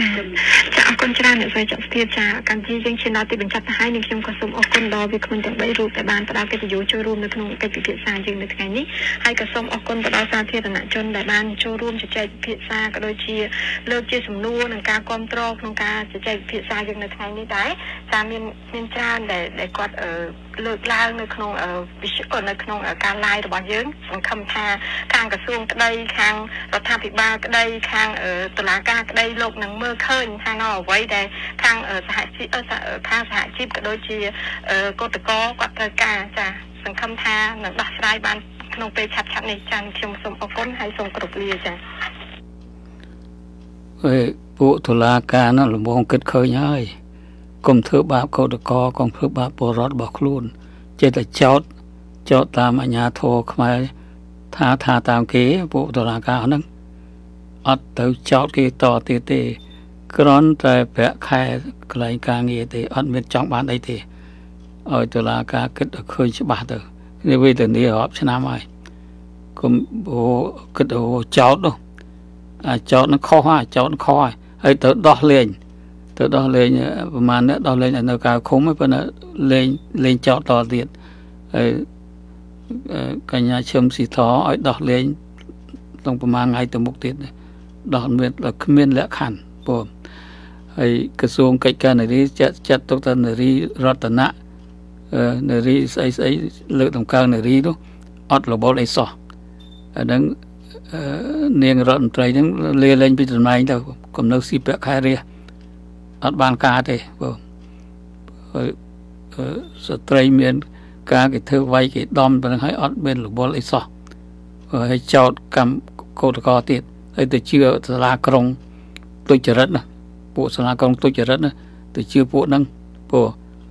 chả con trai nữa rồi chọn tiền chả cần chi riêng trên đó thì mình chặt hai nhưng không có sống ở con đó vì mình chẳng bấy rụt tại bàn tao cái chủ cho room được không cái việc xa chừng được ngày ní hay cả sống ở con đó xa thiên là nạn chôn đại ban cho room cho chạy việc xa cái đôi chia lơ chia sủng nua nâng ca control nâng ca cho chạy việc xa chừng được ngày ní đấy xa miền tràn để quạt ở lược lao nơi không ở nơi không ở ca lai rồi bọn dưỡng sẵn khâm tha khang cả xuông cái đây khang rồi tham thị ba cái đây khang ở tờ lá ca cái đây lục nắng mưa khơi khang nó ở quay đây khang ở xã chip ở khang xã chip cái đôi chi cô tự có quạt thời ca chả sẵn khâm tha nắng đặt sai ban khôngไปชัดnày chẳng chồng sông ở con hay sông cột lìa chả bộ tờ lá ca nó là một kết khơi nhơi cùng thưa bạp câu được co cùng thưa bạp bồ rót bọc luôn chỉ là chót tam ở nhà thô khai tha tam kế bộ tờ lá ca nâng ở từ chót kia to tê cron tại vẽ khai lại ca nghe thì ở bên trong bán đây thì ở tờ lá ca kết được khơi chứ bà từ như bây giờ đi họp cho nam ai cùng bộ kết được chót đâu chót nó khó hay tự đo lên từ đó lên mà nữa đó lên là nơi cao không mới phải lên chọn to tiền cả nhà châm xì thó ở đó lên trongประมาณ ngày từ một tiền đó miền là miền lẽ khăn bộ hay cái xuồng cái ca này đi chặt tóc tân này đi rót tận nã này đi xây lựa đồng cao này đi đó ót là bao lấy sọ đang niềng rót trái đang lên bên này đâu còn đâu xì bẹt khai ra ở ban ca thế sự trai miền ca cái thơ vay cái đom và hãy ở bên lục bò lấy sọ hãy chọn cầm cô được có tiền hãy từ chưa là công tôi chờ rất nè bộ là công tôi chờ rất nè từ chưa bộ nâng bộ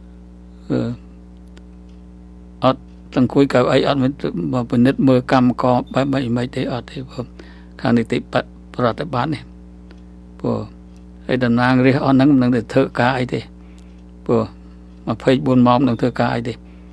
ở tầng cuối cả ấy ở bên nước mưa cầm có mấy thế ở thế khang này tị bật ra tại bán này bộไอ้ดำนางเรียกอ่อนนั่งนั่งเดือดเถอะกายดิปะมาเพย์บนมอมนั่งเถอะกายดิ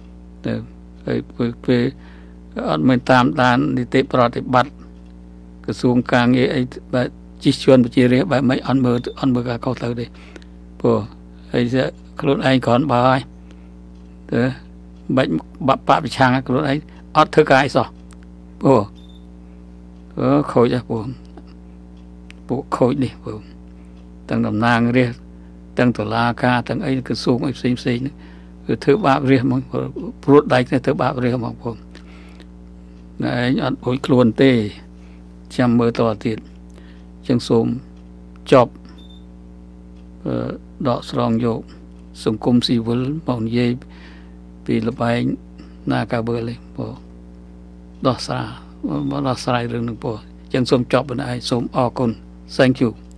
ไปอ่อนมันตามด้านนิติปฏิบัติกระทรวงการเงี้ยไอ้แบบจิชวนไปจีเรียแบบไม่อ่อนมือกับเขาเถอะดิปะไอ้เจ้าครุฑไอ้ก่อนบ่ายเถอะแบบปะไปช่างครุฑไอ้อ่อนเถอะกายสอปะโคยจ้ะปะโคยดิปะตั้งดำนางเรียกตั้งตัวลาคาตั้งไอ้กระทรวงไอ้สิ่งคือถือบาปเรียกมันปลุกได้เนี่ยถือบาปเรียกมันผมไอ้อัดโอยคลวนเต้จำมือต่อติดจังสมจบดอกสรองโยกสงคมสีวุ้นมองเย่ปีละใบหน้ากาเบอร์เลยพอดอกสาเรื่องหนึ่งพอจังสมจบเป็นไอ้สมออกคน thank you